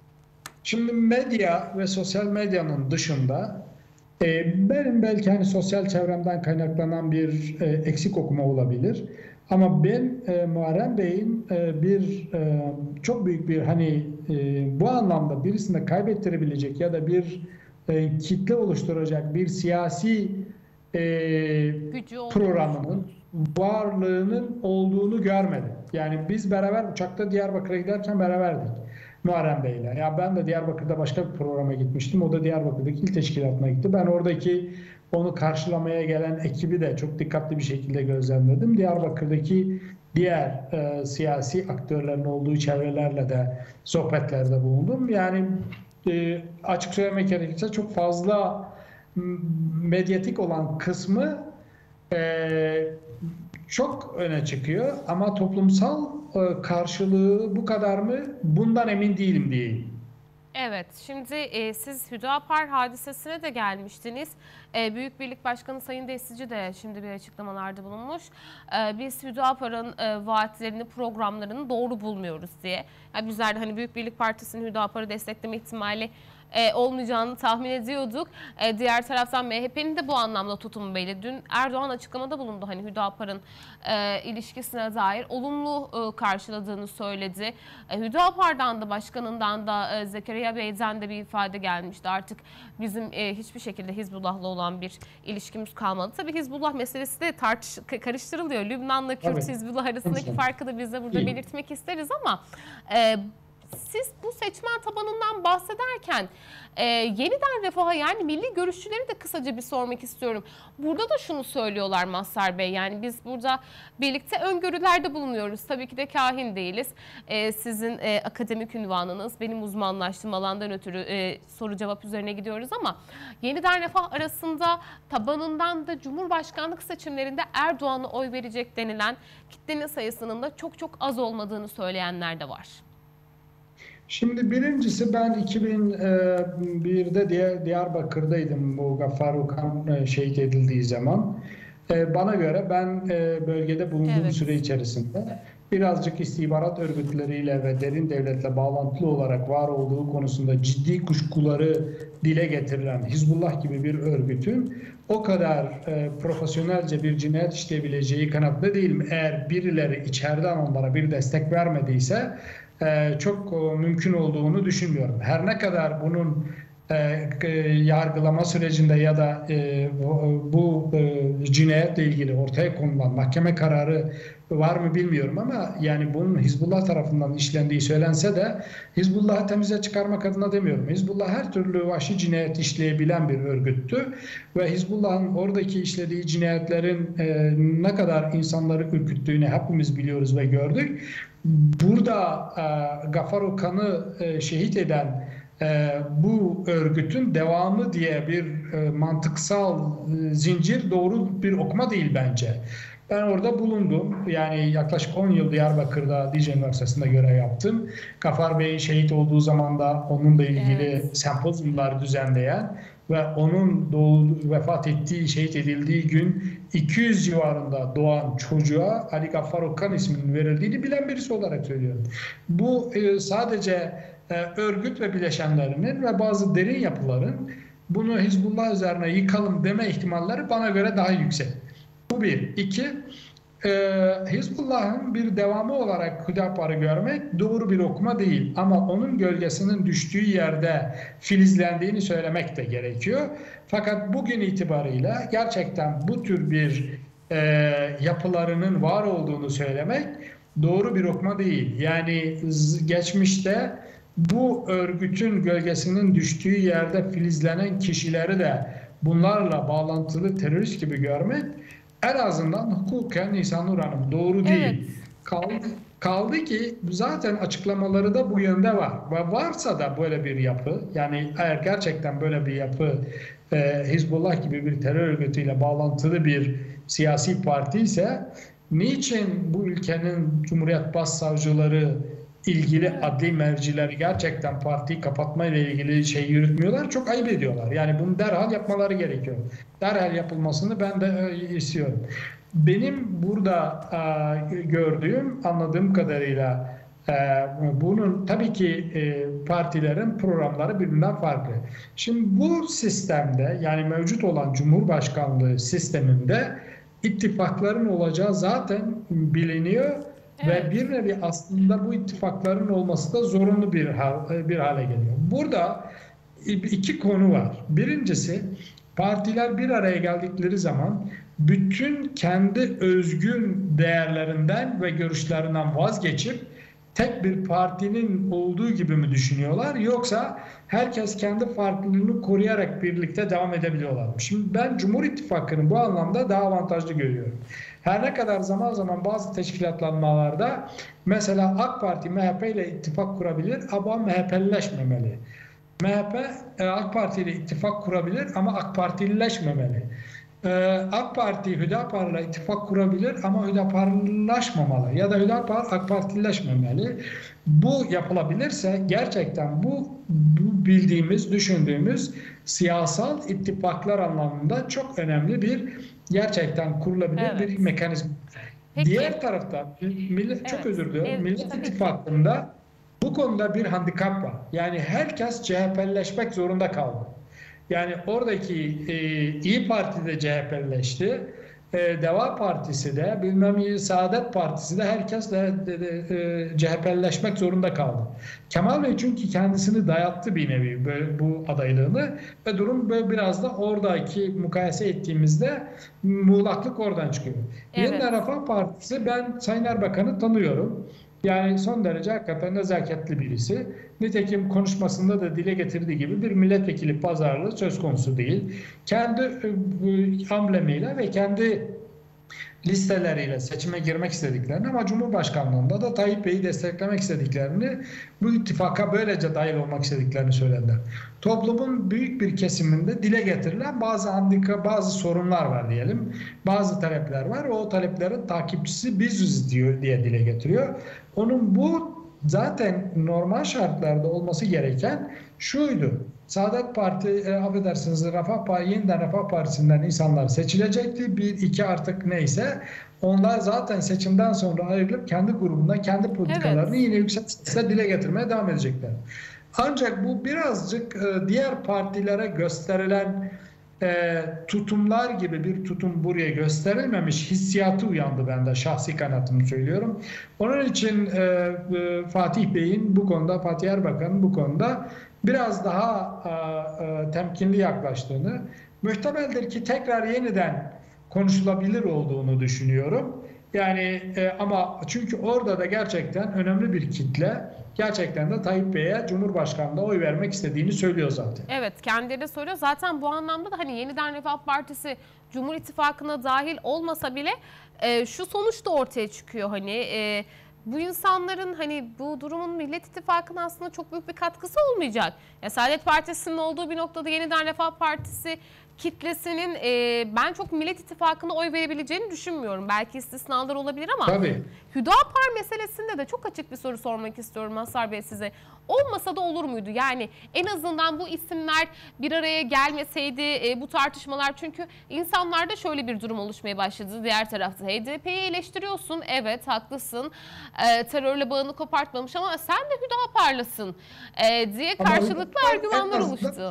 Şimdi medya ve sosyal medyanın dışında e, benim belki hani sosyal çevremden kaynaklanan bir e, eksik okuma olabilir. Ama ben e, Muharrem Bey'in e, bir e, çok büyük bir hani e, bu anlamda birisini kaybettirebilecek ya da bir e, kitle oluşturacak bir siyasi e, Gücü olduğunu programının varlığının olduğunu görmedim. Yani biz beraber uçakta Diyarbakır'a giderken beraberdik Muharrem Bey'le. Ya ben de Diyarbakır'da başka bir programa gitmiştim. O da Diyarbakır'daki il teşkilatına gitti. Ben oradaki onu karşılamaya gelen ekibi de çok dikkatli bir şekilde gözlemledim. Diyarbakır'daki diğer e, siyasi aktörlerin olduğu çevrelerle de sohbetlerde bulundum. Yani e, açık söylemek gerekirse çok fazla medyatik olan kısmı e, çok öne çıkıyor ama toplumsal e, karşılığı bu kadar mı? Bundan emin değilim diyeyim. Evet, şimdi e, siz Hüdapar hadisesine de gelmiştiniz. E, Büyük Birlik Başkanı Sayın Destici de şimdi bir açıklamalarda bulunmuş. E, biz Hüdapar'ın e, vaatlerini, programlarını doğru bulmuyoruz diye. Yani bizler de hani Büyük Birlik Partisi'nin Hüdapar'ı destekleme ihtimali E, olmayacağını tahmin ediyorduk. E, diğer taraftan M H P'nin de bu anlamda tutumu belli. Dün Erdoğan açıklamada bulundu. Hani Hüdapar'ın e, ilişkisine dair olumlu e, karşıladığını söyledi. E, Hüdapar'dan da başkanından da e, Zekeriya Bey'den de bir ifade gelmişti. Artık bizim e, hiçbir şekilde Hizbullah'la olan bir ilişkimiz kalmadı. Tabii Hizbullah meselesi de tartış karıştırılıyor. Lübnan'la Kürt Evet. Hizbullah arasındaki Evet. farkı da biz de burada İyi. belirtmek isteriz ama e, siz bu seçmen tabanından bahsederken e, yeniden refaha yani milli görüşçüleri de kısaca bir sormak istiyorum. Burada da şunu söylüyorlar Mazhar Bey, yani biz burada birlikte öngörülerde bulunuyoruz. Tabii ki de kahin değiliz. E, sizin e, akademik ünvanınız, benim uzmanlaştığım alandan ötürü e, soru cevap üzerine gidiyoruz ama yeniden refah arasında tabanından da Cumhurbaşkanlık seçimlerinde Erdoğan'a oy verecek denilen kitlenin sayısının da çok çok az olmadığını söyleyenler de var. Şimdi birincisi ben iki bin birde Diyarbakır'daydım bu Gaffar Okan şehit edildiği zaman. Bana göre ben bölgede bulunduğum Evet. süre içerisinde birazcık istihbarat örgütleriyle ve derin devletle bağlantılı olarak var olduğu konusunda ciddi kuşkuları dile getirilen Hizbullah gibi bir örgütün o kadar e, profesyonelce bir cinayet işleyebileceği kanaatte değilim. Eğer birileri içeriden onlara bir destek vermediyse e, çok e, mümkün olduğunu düşünmüyorum. Her ne kadar bunun e, e, yargılama sürecinde ya da e, bu, bu e, cinayetle ilgili ortaya konulan mahkeme kararı var mı bilmiyorum ama yani bunun Hizbullah tarafından işlendiği söylense de Hizbullah'ı temize çıkarmak adına demiyorum. Hizbullah her türlü vahşi cinayet işleyebilen bir örgüttü ve Hizbullah'ın oradaki işlediği cinayetlerin e, ne kadar insanları ürküttüğünü hepimiz biliyoruz ve gördük. Burada e, Gaffar Okan'ı e, şehit eden e, bu örgütün devamı diye bir e, mantıksal e, zincir doğru bir okuma değil bence. Ben orada bulundum. Yani yaklaşık on yıl Diyarbakır'da Dicle Üniversitesi'nde görev yaptım. Gaffar Bey şehit olduğu zaman da onunla ilgili Evet. sempozyumlar düzenleyen ve onun doğu, vefat ettiği, şehit edildiği gün iki yüz civarında doğan çocuğa Ali Gaffar Okan isminin verildiğini bilen birisi olarak söylüyorum. Bu e, sadece e, örgüt ve bileşenlerinin ve bazı derin yapıların bunu Hizbullah üzerine yıkalım deme ihtimalleri bana göre daha yüksek. Bu bir. İki, e, Hizbullah'ın bir devamı olarak Hüdapar'ı görmek doğru bir okuma değil. Ama onun gölgesinin düştüğü yerde filizlendiğini söylemek de gerekiyor. Fakat bugün itibarıyla gerçekten bu tür bir e, yapılarının var olduğunu söylemek doğru bir okuma değil. Yani geçmişte bu örgütün gölgesinin düştüğü yerde filizlenen kişileri de bunlarla bağlantılı terörist gibi görmek en azından hukuken Nisanur Hanım doğru değil. Evet. Kaldı, kaldı ki zaten açıklamaları da bu yönde var. Ve varsa da böyle bir yapı, yani eğer gerçekten böyle bir yapı e, Hizbullah gibi bir terör örgütüyle bağlantılı bir siyasi parti ise niçin bu ülkenin Cumhuriyet Başsavcıları ilgili adli mercileri gerçekten partiyi kapatmayla ilgili şey yürütmüyorlar? Çok ayıp ediyorlar. Yani bunu derhal yapmaları gerekiyor. Derhal yapılmasını ben de istiyorum. Benim burada e, gördüğüm, anladığım kadarıyla e, bunun tabii ki e, partilerin programları birbirinden farklı. Şimdi bu sistemde, yani mevcut olan Cumhurbaşkanlığı sisteminde ittifakların olacağı zaten biliniyor. Evet. Ve bir nevi aslında bu ittifakların olması da zorunlu bir, hal, bir hale geliyor. Burada iki konu var. Birincisi, partiler bir araya geldikleri zaman bütün kendi özgün değerlerinden ve görüşlerinden vazgeçip tek bir partinin olduğu gibi mi düşünüyorlar, yoksa herkes kendi farklılığını koruyarak birlikte devam edebiliyorlar mı? Şimdi ben Cumhur İttifakı'nı bu anlamda daha avantajlı görüyorum. Her ne kadar zaman zaman bazı teşkilatlanmalarda mesela AK Parti M H P ile ittifak kurabilir ama M H P'lileşmemeli. M H P AK Parti ile ittifak kurabilir ama AK Partilileşmemeli. AK Parti Hüdapar'la ittifak kurabilir ama Hüdaparlılaşmamalı ya da Hüdapar AK Partilileşmemeli. Bu yapılabilirse gerçekten bu, bu bildiğimiz, düşündüğümüz siyasal ittifaklar anlamında çok önemli bir, gerçekten kurulabilir evet. bir mekanizma. Peki. Diğer tarafta millet, evet. çok özür diliyorum, evet, Millet İttifakı'nda bu konuda bir handikap var. Yani herkes C H P'lileşmek zorunda kaldı. Yani oradaki e, İyi Parti de C H P'lileşti, e, Deva Partisi de, bilmem Saadet Partisi de, herkes de, de, de e, C H P'lileşmek zorunda kaldı. Kemal Bey çünkü kendisini dayattı bir nevi böyle, bu adaylığını ve durum böyle biraz da oradaki mukayese ettiğimizde muğlaklık oradan çıkıyor. Evet. Yeniden Refah Partisi, ben Sayın Erbakan'ı tanıyorum. Yani son derece hakikaten nezaketli birisi. Nitekim konuşmasında da dile getirdiği gibi bir milletvekili pazarlığı söz konusu değil. Kendi e, amblemiyle ve kendi listeleriyle seçime girmek istediklerini ama Cumhurbaşkanlığında da Tayyip Bey'i desteklemek istediklerini, bu ittifaka böylece dahil olmak istediklerini söylediler. Toplumun büyük bir kesiminde dile getirilen bazı handika, bazı sorunlar var diyelim. Bazı talepler var. O taleplerin takipçisi biziz diyor diye dile getiriyor. Onun bu zaten normal şartlarda olması gereken şuydu. Saadet Parti, e, affedersiniz, Refah Partisi, yeniden Refah Partisi'nden insanlar seçilecekti. Bir, iki artık neyse. Onlar zaten seçimden sonra ayrılıp kendi grubunda kendi politikalarını evet. yine yüksek sesle dile getirmeye devam edecekler. Ancak bu birazcık e, diğer partilere gösterilen e, tutumlar gibi bir tutum buraya gösterilmemiş hissiyatı uyandı bende, şahsi kanatımı söylüyorum. Onun için e, e, Fatih Bey'in bu konuda, Fatih Erbakan'ın bu konuda biraz daha e, e, temkinli yaklaştığını, muhtemeldir ki tekrar yeniden konuşulabilir olduğunu düşünüyorum. Yani e, ama çünkü orada da gerçekten önemli bir kitle gerçekten de Tayyip Bey'e Cumhurbaşkanı'nda oy vermek istediğini söylüyor zaten. Evet, kendileri söylüyor. Zaten bu anlamda da hani yeniden Refah Partisi Cumhur İttifakı'na dahil olmasa bile e, şu sonuç da ortaya çıkıyor. Hani e, bu insanların hani bu durumun Millet İttifakı'na aslında çok büyük bir katkısı olmayacak. Ya, Saadet Partisi'nin olduğu bir noktada yeniden Refah Partisi kitlesinin e, ben çok Millet İttifakı'na oy verebileceğini düşünmüyorum. Belki istisnalar olabilir ama Tabii. Hüdapar meselesinde de çok açık bir soru sormak istiyorum Mazhar Bey size. Olmasa da olur muydu? Yani en azından bu isimler bir araya gelmeseydi e, bu tartışmalar, çünkü insanlarda şöyle bir durum oluşmaya başladı. Diğer tarafta H D P'yi eleştiriyorsun. Evet, haklısın. E, terörle bağını kopartmamış ama sen de Hüdapar'lısın e, diye karşılıklı ama argümanlar oluştu.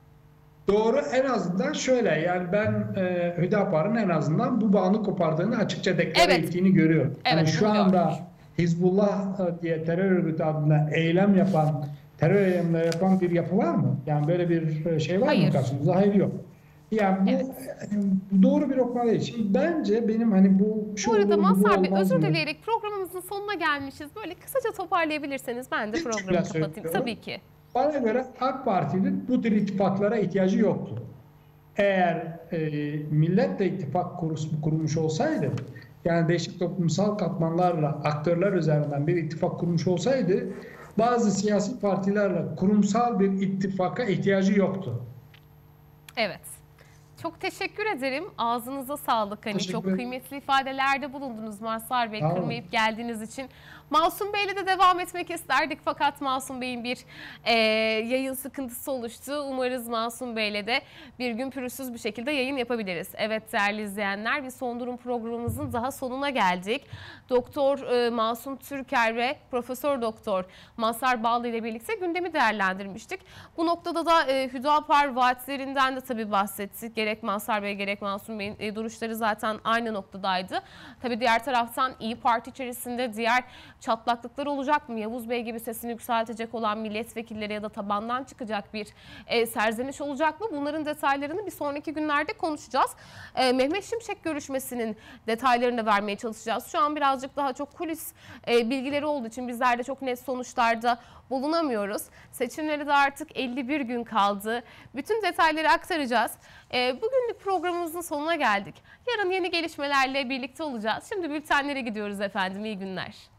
Doğru, en azından şöyle, yani ben e, Hüdapar'ın en azından bu bağını kopardığını açıkça deklare evet. ettiğini görüyorum. Evet, yani şu anda görmüş. Hizbullah diye terör örgütü adına eylem yapan, terör eylemleri yapan bir yapı var mı? Yani böyle bir şey var Hayır. mı karşımızda? Hayır, yok. Yani bu evet. doğru bir okuma değil. Şimdi bence benim hani bu... Şu bu arada Mazhar Bey, özür mı? dileyerek programımızın sonuna gelmişiz. Böyle kısaca toparlayabilirseniz ben de programı kapatayım. Tabii ki. Bana göre AK Parti'nin bu tür ittifaklara ihtiyacı yoktu. Eğer e, Millet de ittifak kurmuş olsaydı, yani değişik toplumsal katmanlarla, aktörler üzerinden bir ittifak kurmuş olsaydı, bazı siyasi partilerle kurumsal bir ittifaka ihtiyacı yoktu. Evet. Çok teşekkür ederim. Ağzınıza sağlık. Hani çok kıymetli ifadelerde bulundunuz Mazhar Bey, kırmayıp geldiğiniz için. Masum Bey'le de devam etmek isterdik fakat Masum Bey'in bir e, yayın sıkıntısı oluştu. Umarız Masum Bey'le de bir gün pürüzsüz bir şekilde yayın yapabiliriz. Evet değerli izleyenler, bir son durum programımızın daha sonuna geldik. Doktor e, Masum Türker ve Profesör Doktor Mazhar Ballı ile birlikte gündemi değerlendirmiştik. Bu noktada da e, Hüdapar vaatlerinden de tabii bahsettik. gerek Mazhar Bey gerek Masum Bey'in e, duruşları zaten aynı noktadaydı. Tabii diğer taraftan İyi Parti içerisinde diğer çatlaklıklar olacak mı? Yavuz Bey gibi sesini yükseltecek olan milletvekilleri ya da tabandan çıkacak bir e, serzeniş olacak mı? Bunların detaylarını bir sonraki günlerde konuşacağız. E, Mehmet Şimşek görüşmesinin detaylarını da vermeye çalışacağız. Şu an birazcık daha çok kulis e, bilgileri olduğu için bizler de çok net sonuçlarda bulunamıyoruz. Seçimleri de artık elli bir gün kaldı. Bütün detayları aktaracağız. E, bugünlük programımızın sonuna geldik. Yarın yeni gelişmelerle birlikte olacağız. Şimdi bültenlere gidiyoruz efendim. İyi günler.